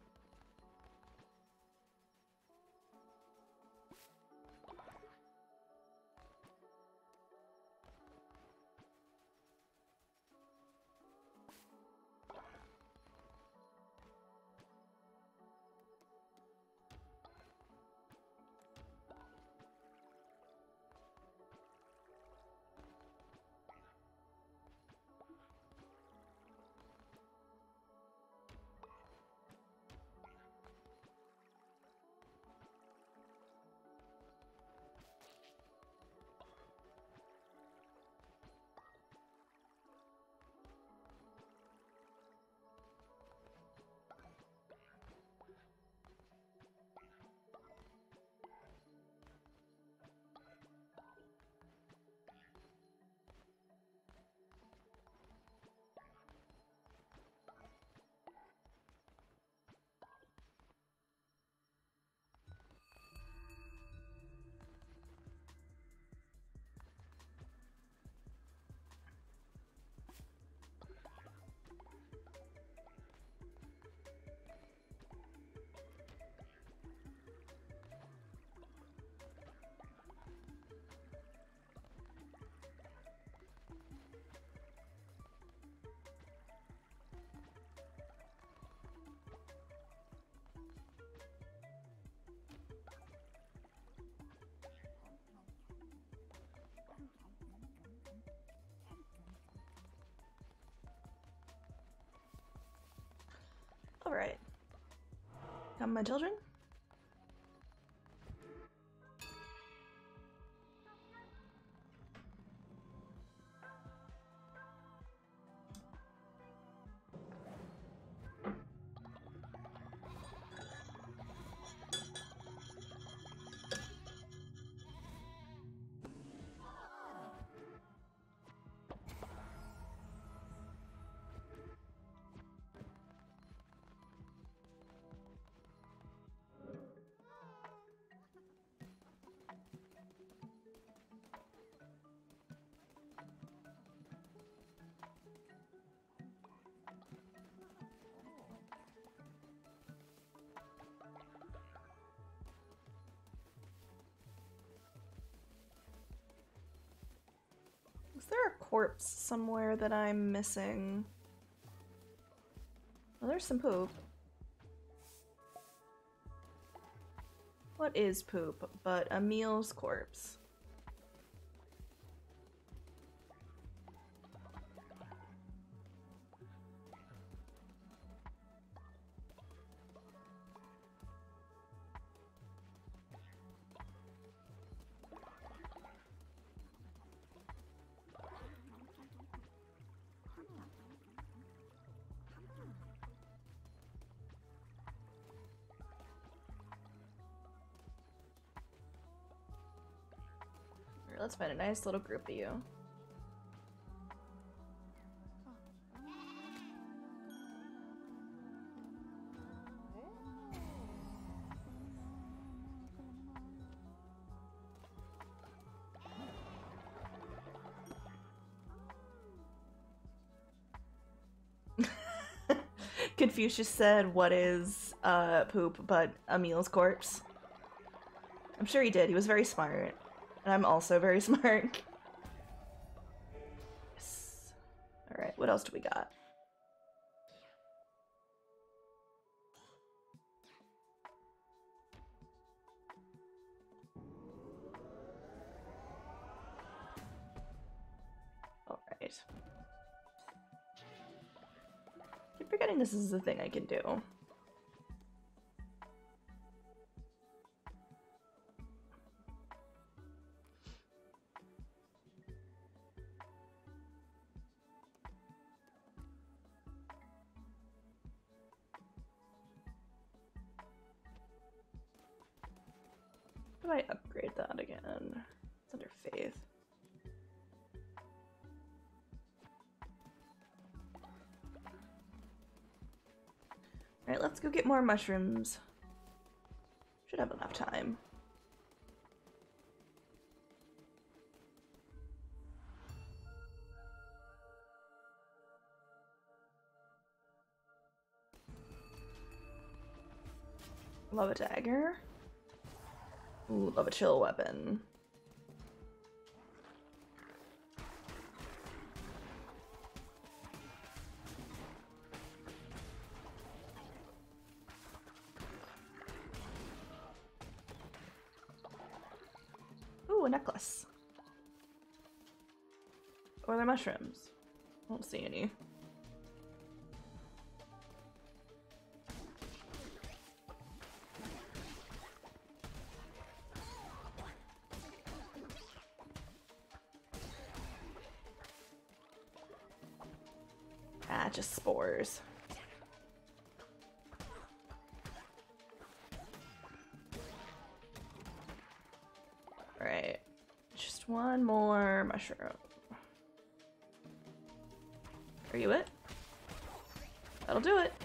All right. Come, my children. Is there a corpse somewhere that I'm missing? Well, there's some poop. What is poop but a meal's corpse? let's find a nice little group of you. Confucius said, "What is poop but Emil's corpse?" I'm sure he did. He was very smart. And I'm also very smart. Yes. Alright, what else do we got? Alright. Keep forgetting this is a thing I can do. How do I upgrade that again? It's under faith. Alright, let's go get more mushrooms. Should have enough time. Love a dagger. Ooh, love a chill weapon. Ooh, a necklace. Or the mushrooms. I don't see any. Ah, just spores. Alright. Just one more mushroom. Are you it? That'll do it.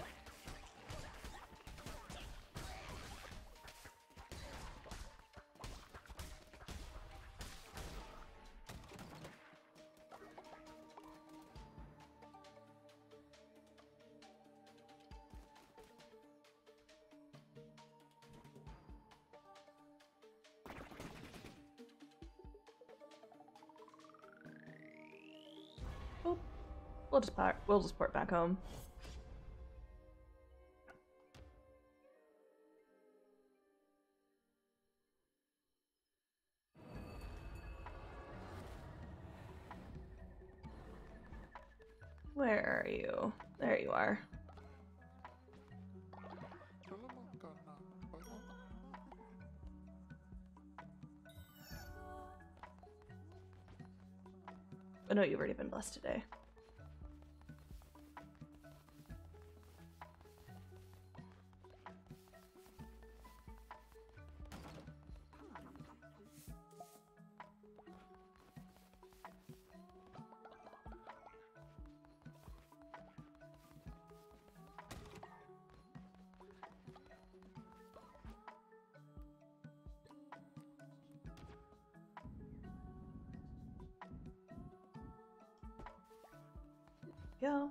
Oh, we'll just port back home. Where are you? There you are. Oh no, you've already been blessed today. Go.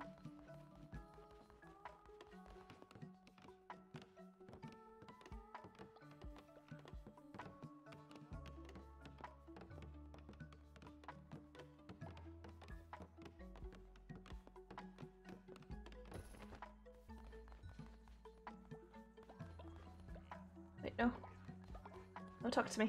Wait, no. Don't talk to me.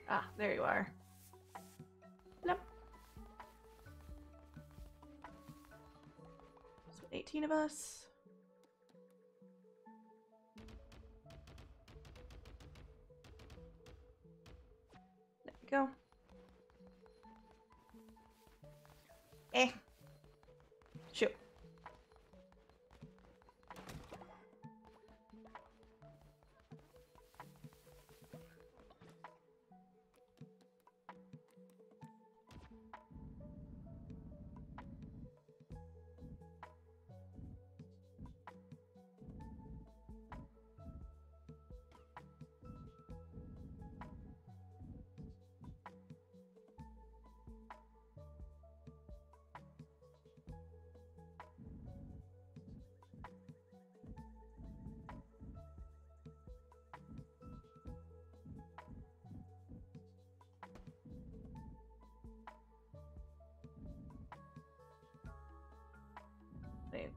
Ah, there you are. Nope. So 18 of us. There we go. Shoot. Wait.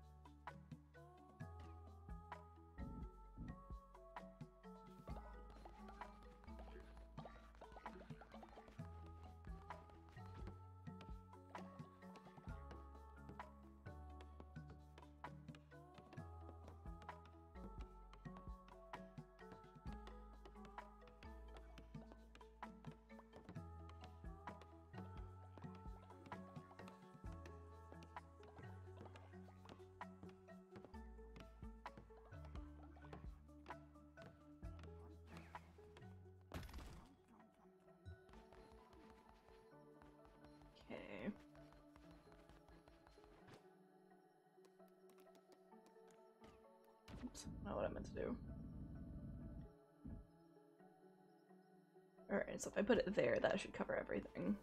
Okay. Oops, not what I meant to do. Alright, so if I put it there, that should cover everything.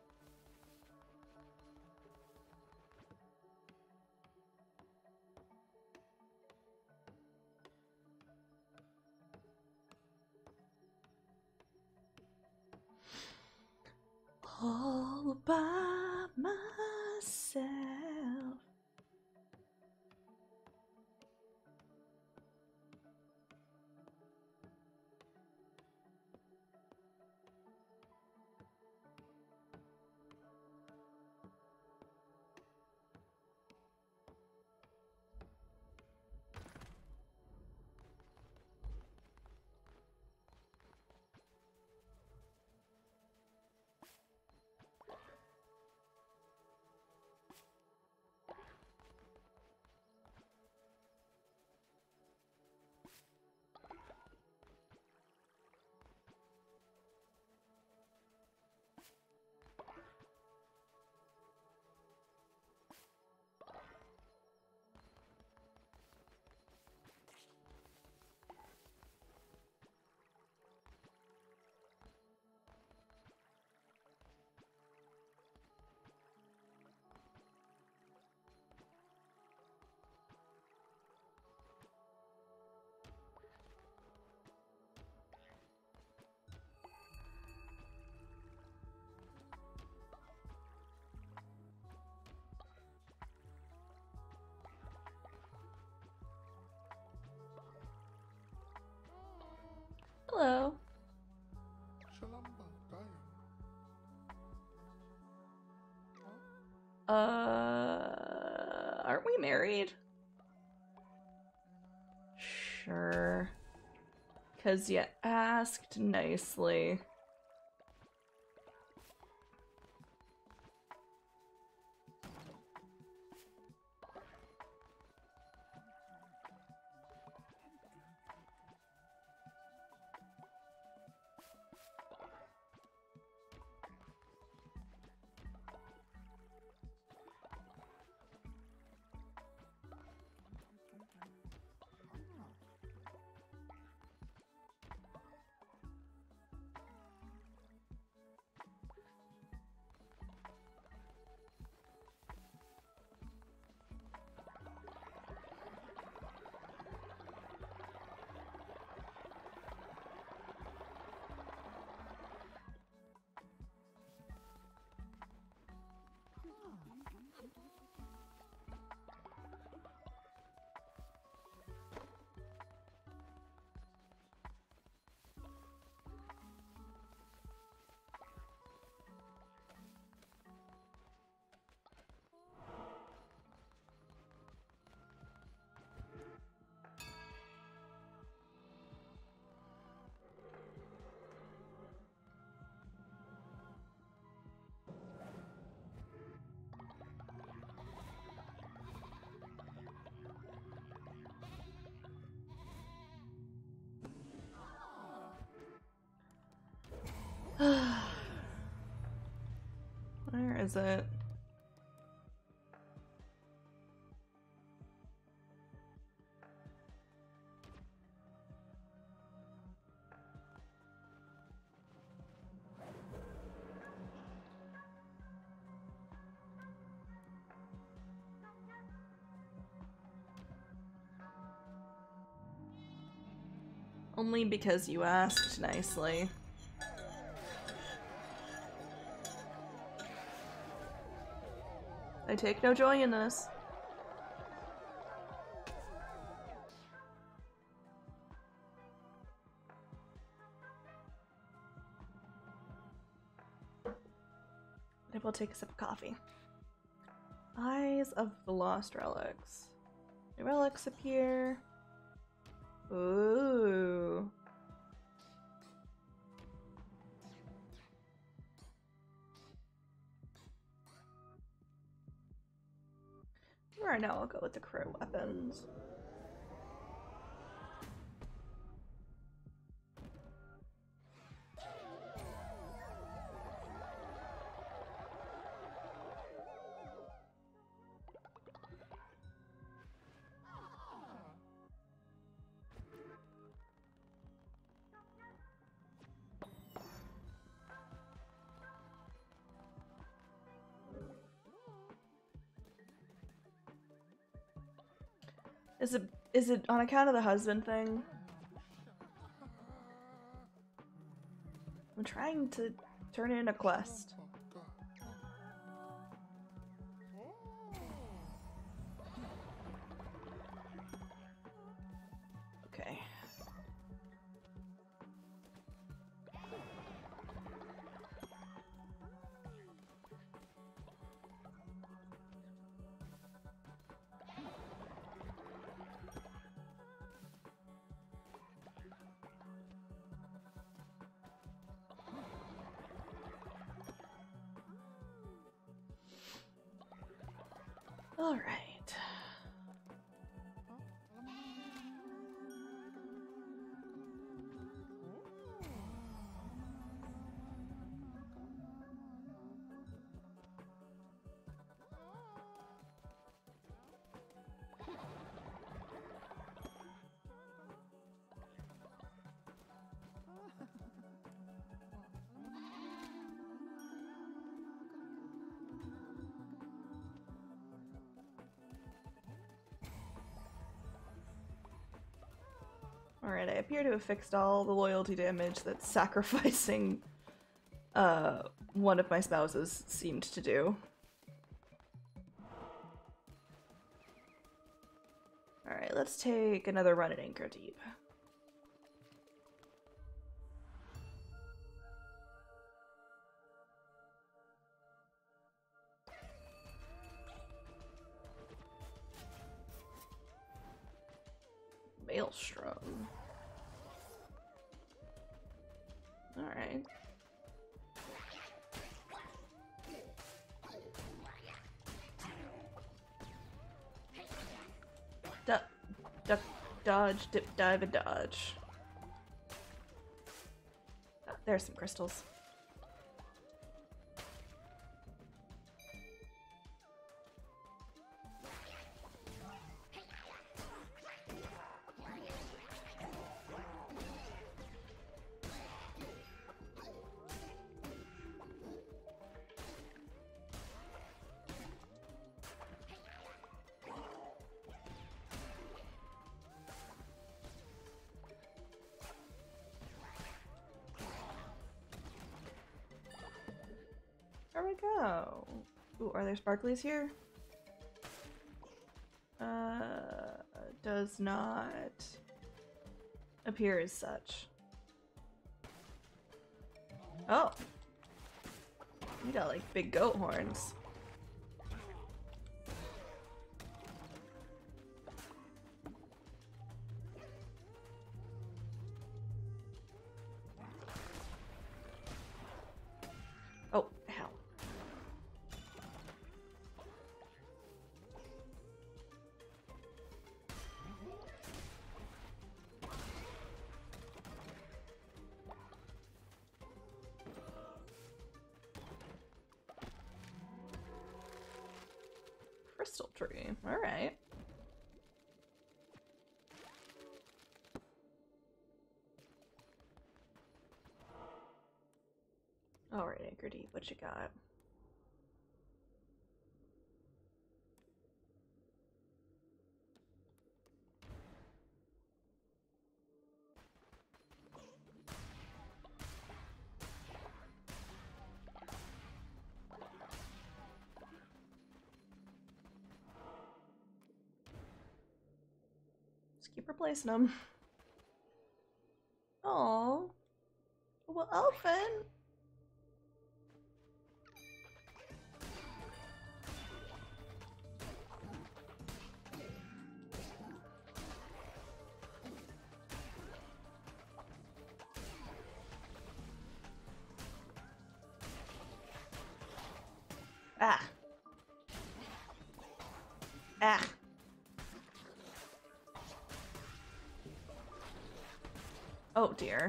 All by myself. Hello. Shalamba, dying. Aren't we married? Sure. 'Cause you asked nicely. Where is it? Only because you asked nicely. I take no joy in this. I will take a sip of coffee. Eyes of the Lost Relics. The relics appear. Ooh. Right now I'll go with the crow weapons. Is it on account of the husband thing? I'm trying to turn in a quest. Okay. All right. Alright, I appear to have fixed all the loyalty damage that sacrificing one of my spouses seemed to do. Alright, let's take another run at Anchordeep. Maelstrom. Alright. Duck, dodge, dip, dive, and dodge. Oh, there's some crystals. There we go. Ooh, are there sparklies here? Does not appear as such. Oh. You got like big goat horns. Oh, hell. crystal tree. Alright. Alright, Anchordeep, what you got? Just keep replacing them. Oh, well, elephant. Ah. Ah. Oh dear.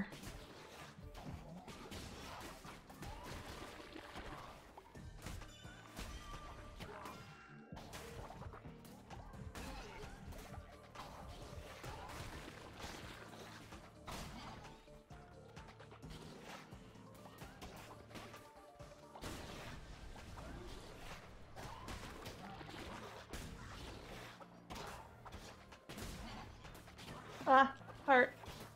Ah, heart.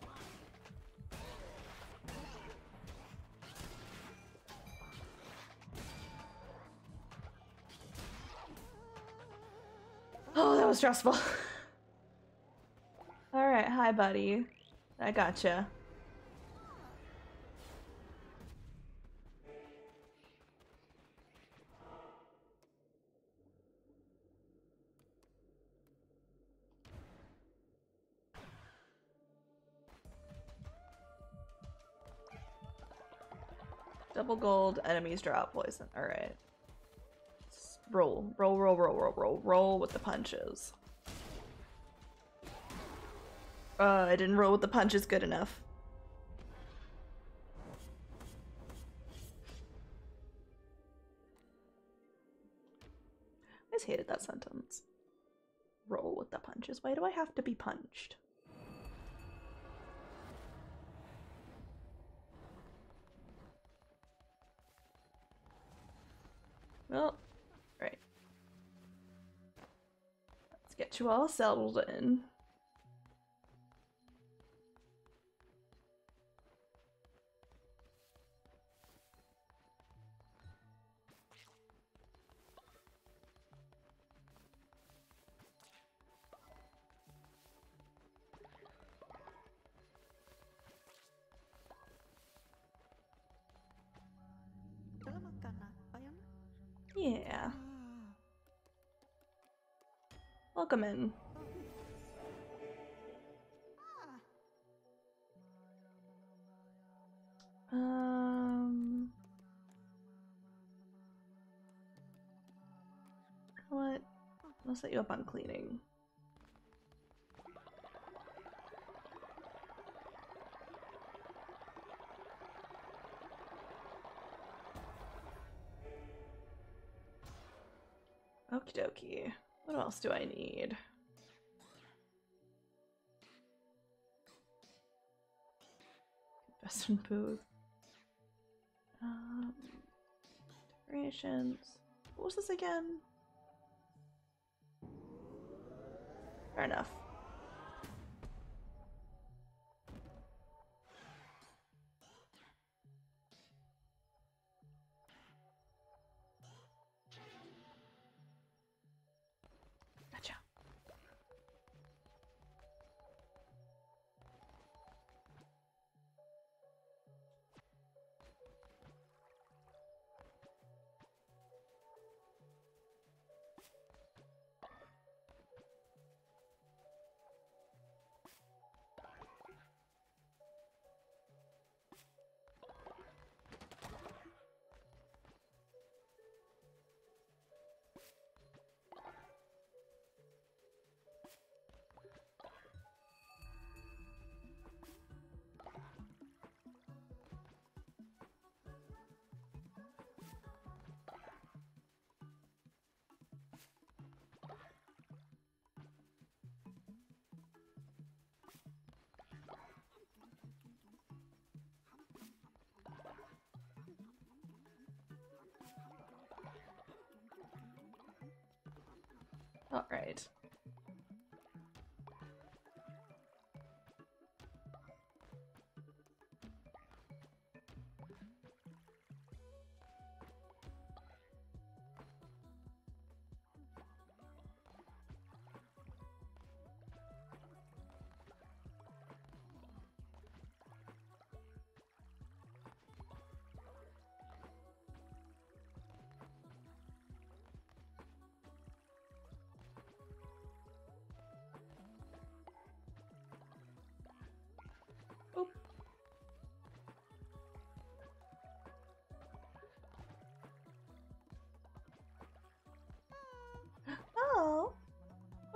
Oh, that was stressful. Alright, hi buddy. I gotcha. Double gold, enemies drop poison. Alright. Roll. Roll, roll, roll, roll, roll. Roll with the punches. I didn't roll with the punches good enough. I just hated that sentence. Roll with the punches. Why do I have to be punched? Well, right. Let's get you all settled in. Yeah. Welcome in. What? I'll set you up on cleaning. Okie dokie. What else do I need? Western booth. Decorations. What was this again? Fair enough. Gotcha.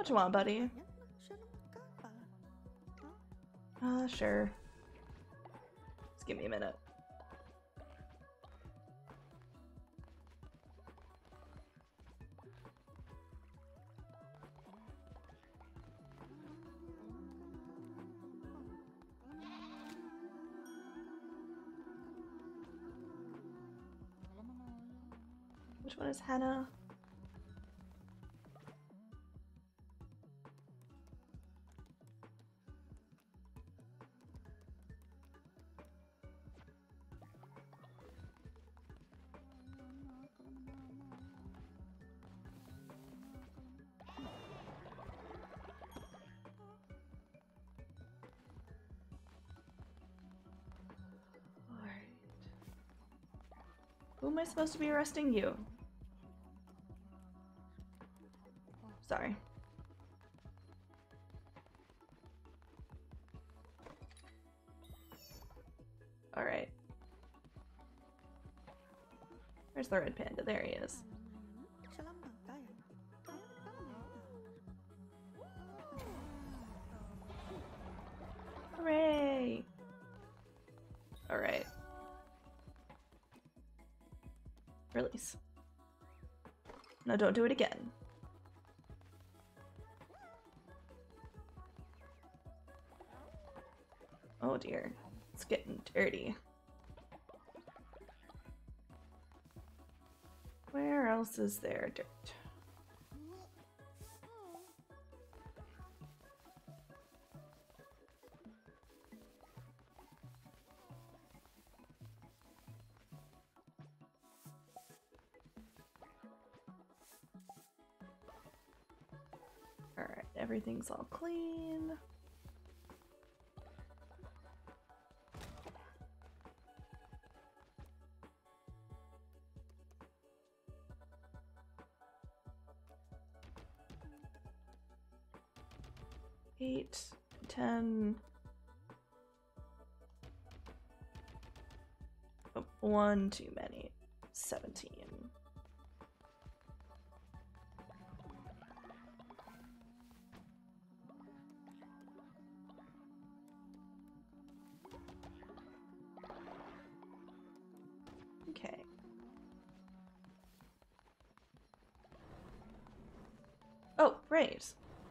What you want, buddy? Sure. Just give me a minute. Which one is Hannah? Who am I supposed to be arresting? You. Sorry. Alright. Where's the red panda? There he is. Hooray! Alright. Release. No, don't do it again. Oh dear. It's getting dirty. Where else is there dirt? Alright, everything's all clean. Eight, 10. Oh, one too many. 17. Okay. Oh, right.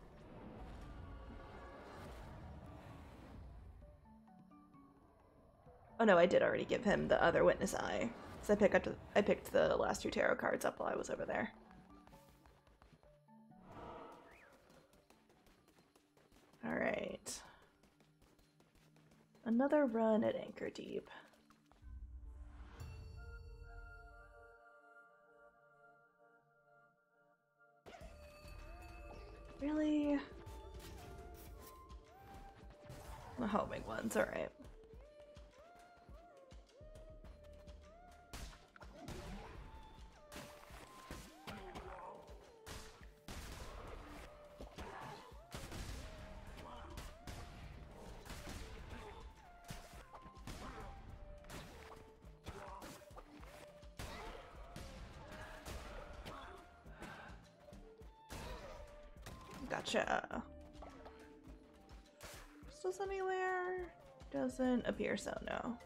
Oh no, I did already give him the other witness eye. So I picked the last 2 tarot cards up while I was over there. Alright. Another run at Anchordeep. Really? The homing ones, alright. Gotcha. Crystals anywhere? Doesn't appear so, no.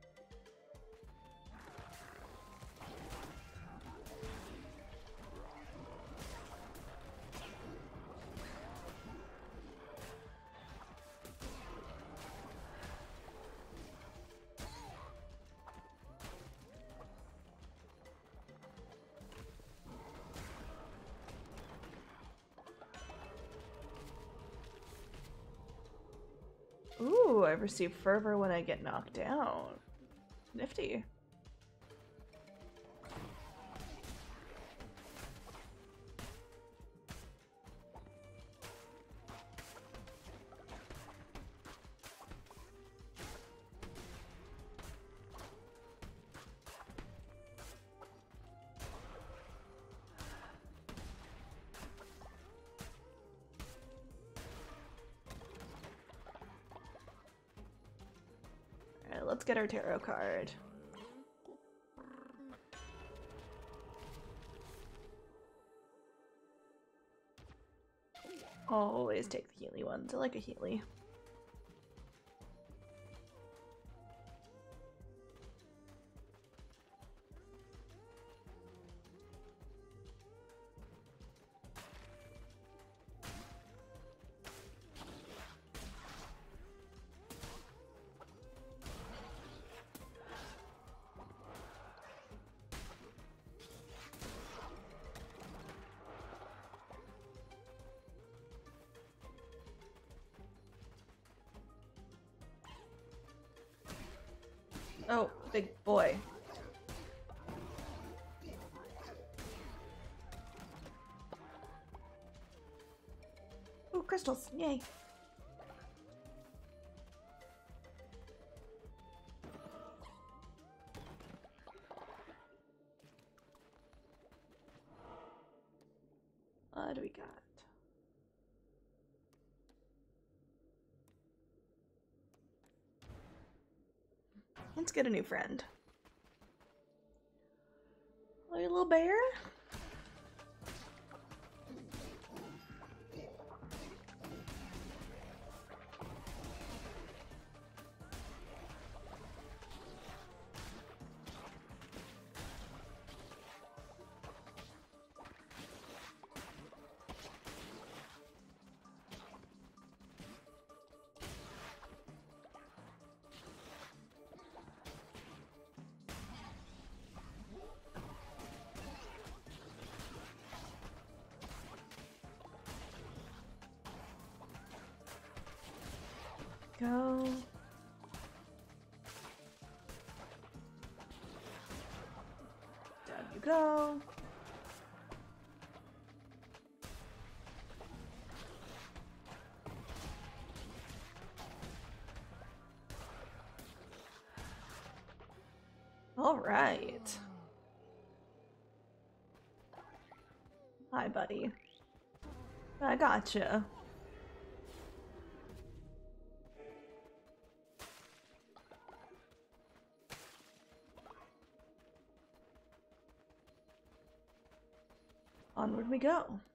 Ooh, I receive fervor when I get knocked down. Nifty. Alright, let's get our tarot card. Always take the Healy ones. I like a Healy. Oh, big boy. Ooh, crystals. Yay. What do we got? Let's get a new friend. Oh, you little bear? Go. Down you go. All right. Hi, buddy. I gotcha. Onward we go. Looks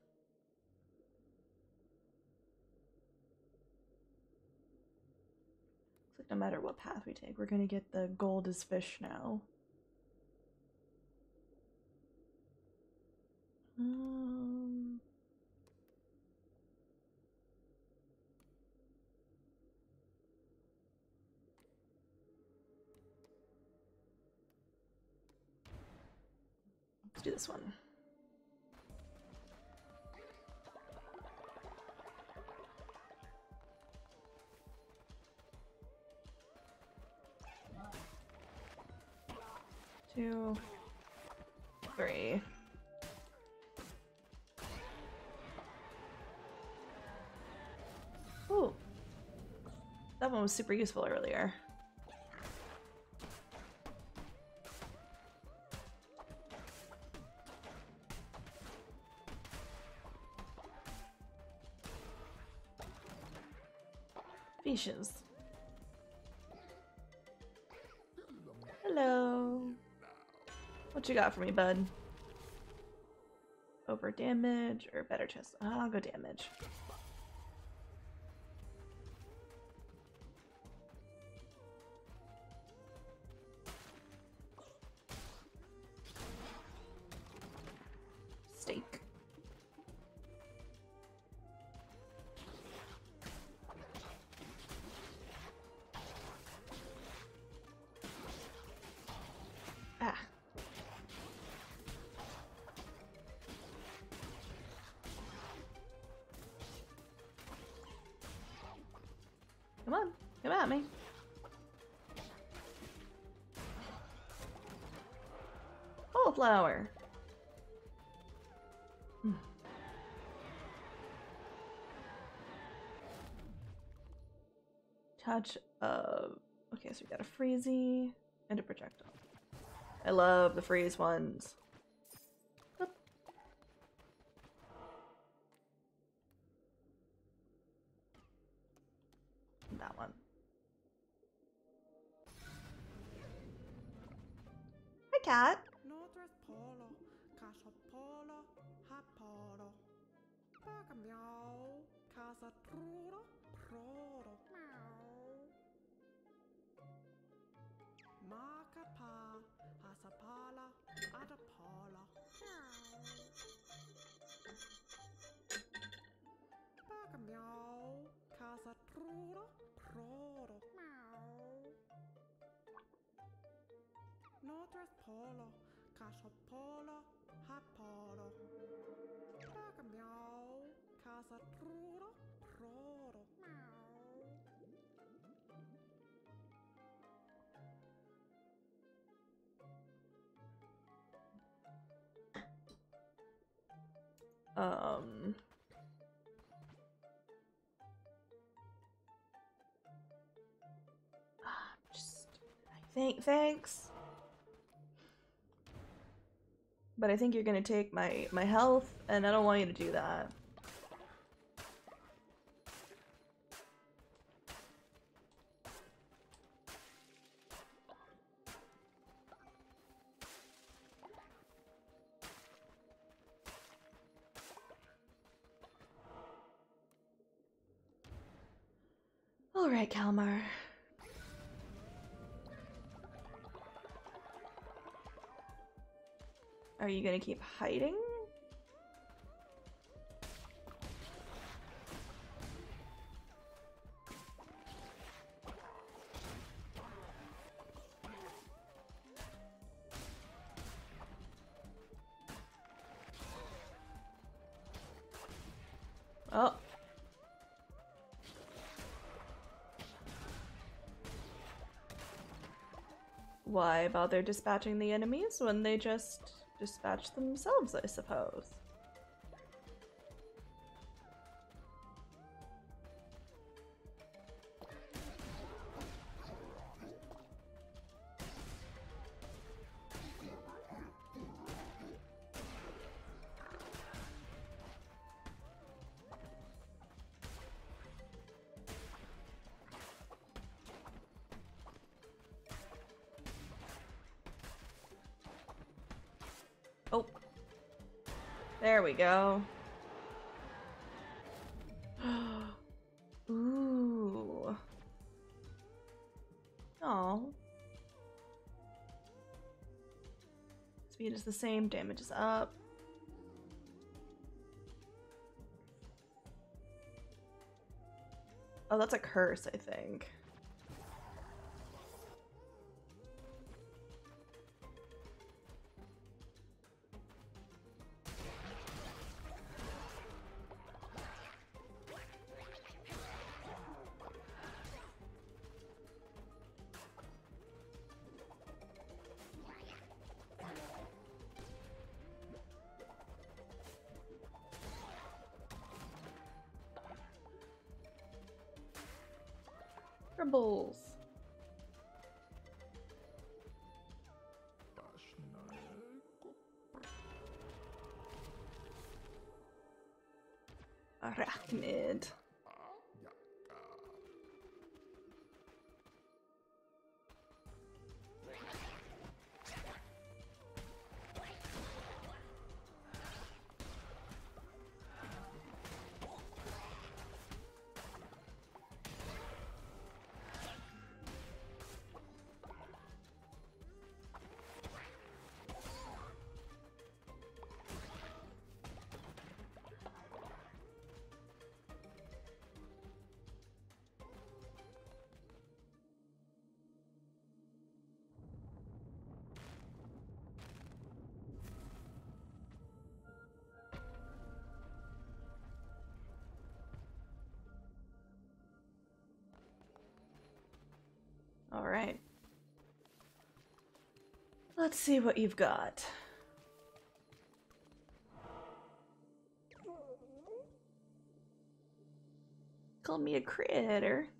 like no matter what path we take, we're gonna get the gold as fish now. Let's do this one. Two, three. Ooh. That one was super useful earlier. Fishes. Hello. What you got for me, bud? Over damage or better chest? I'll go damage. Steak. Ah. Come on, come at me. Cauliflower. Touch of... Okay, so we got a freezy and a projectile. I love the freeze ones. Oop. That one. Hi, cat. Northwest Polo, Castle Polo, Hot Polo, Bagameow, Casatruro, proro, Macapa, Hasapala, Adapala, Bagameow, Casatruro, proro, Notras polo, Casapolo, Hapolo, Bagameow, Casatruro, proro, Just, thanks. But I think you're gonna take my health, and I don't want you to do that. Alright, Kallamar. Are you gonna keep hiding? Oh. Why bother dispatching the enemies when they just dispatch themselves, I suppose? Oh. There we go. Ooh. Oh. Speed is the same, damage is up. Oh, that's a curse, I think. Rebels. Arachnid. All right. Let's see what you've got. Call me a critter.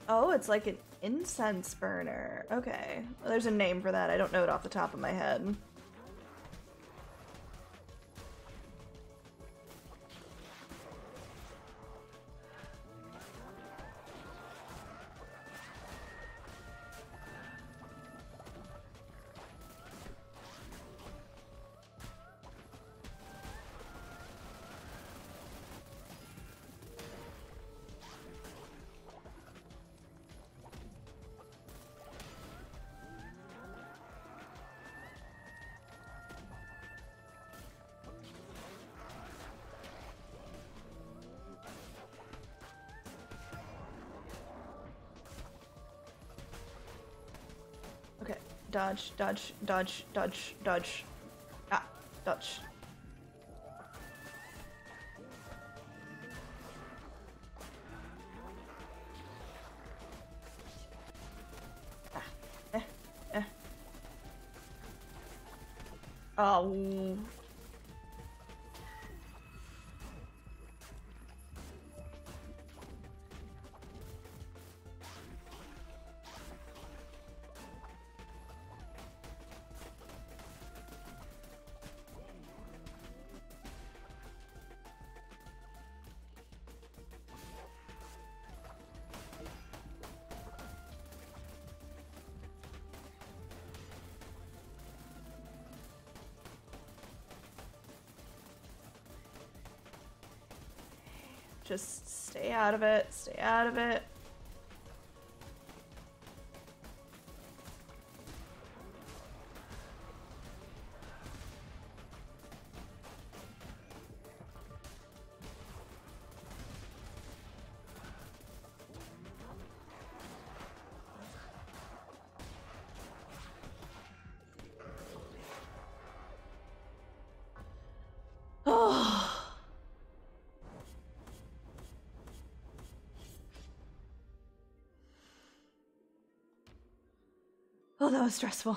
Oh, it's like an incense burner. Okay. Well, there's a name for that. I don't know it off the top of my head. Okay. Dodge, dodge, dodge, dodge, dodge. Ah, dodge. Ah, eh. Oh. Just stay out of it. Stay out of it. Oh. Oh, that was stressful.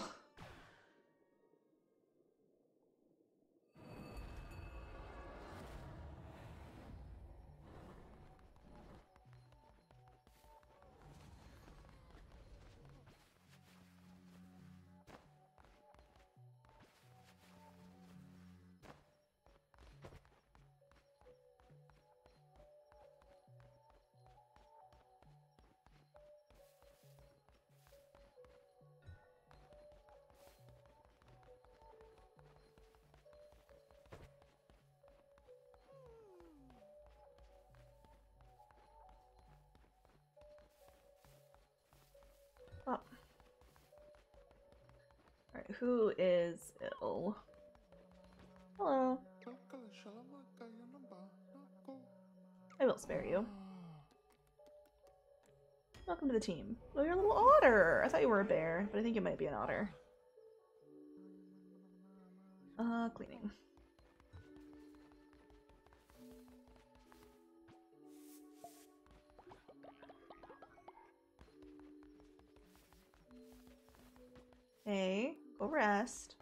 Oh. Alright, who is ill? Hello. I will spare you. Welcome to the team. Oh, you're a little otter! I thought you were a bear, but I think you might be an otter. Cleaning. Hey, go rest.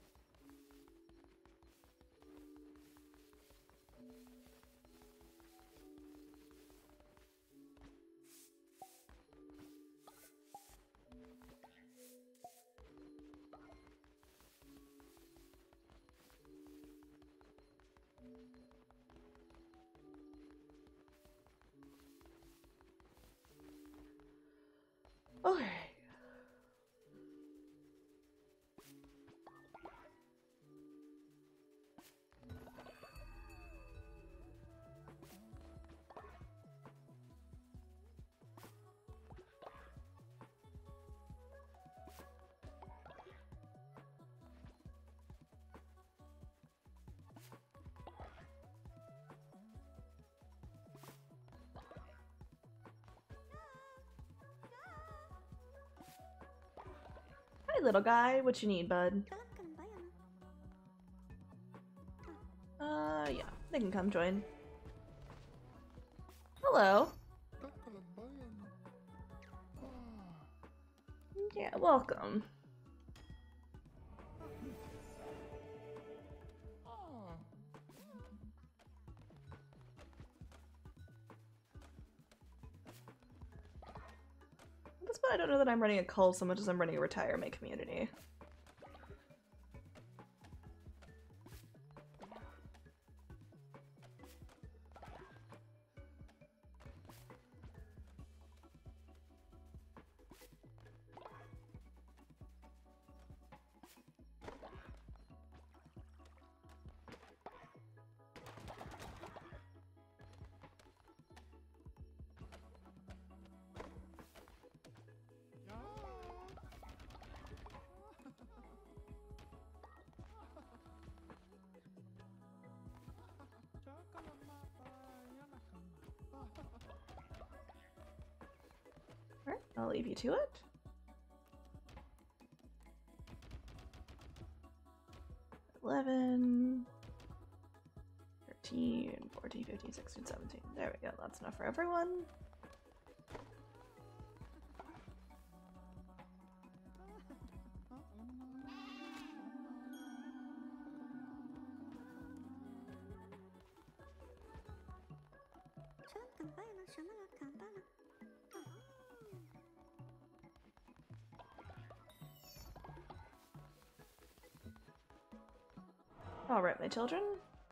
Okay. Hi, little guy. What you need, bud? Yeah. They can come join. Hello. Yeah, welcome. I don't know that I'm running a cult so much as I'm running a retirement community. Alright, I'll leave you to it. $11, $13, $14, $15, $16, $17. There we go, that's enough for everyone. Alright, my children.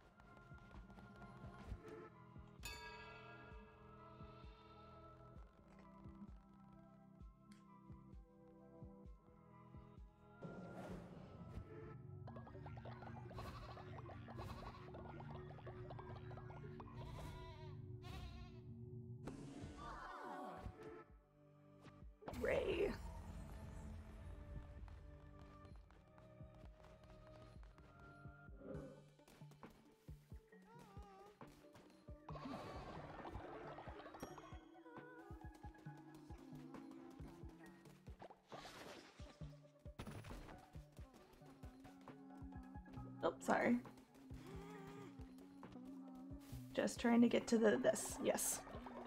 Ray. Oh, sorry. Just trying to get to this. Yes.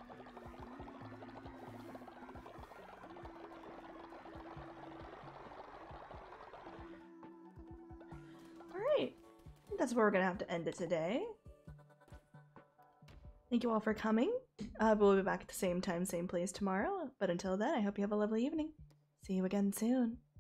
Alright. That's where we're gonna have to end it today. Thank you all for coming. We'll be back at the same time, same place tomorrow. But until then, I hope you have a lovely evening. See you again soon.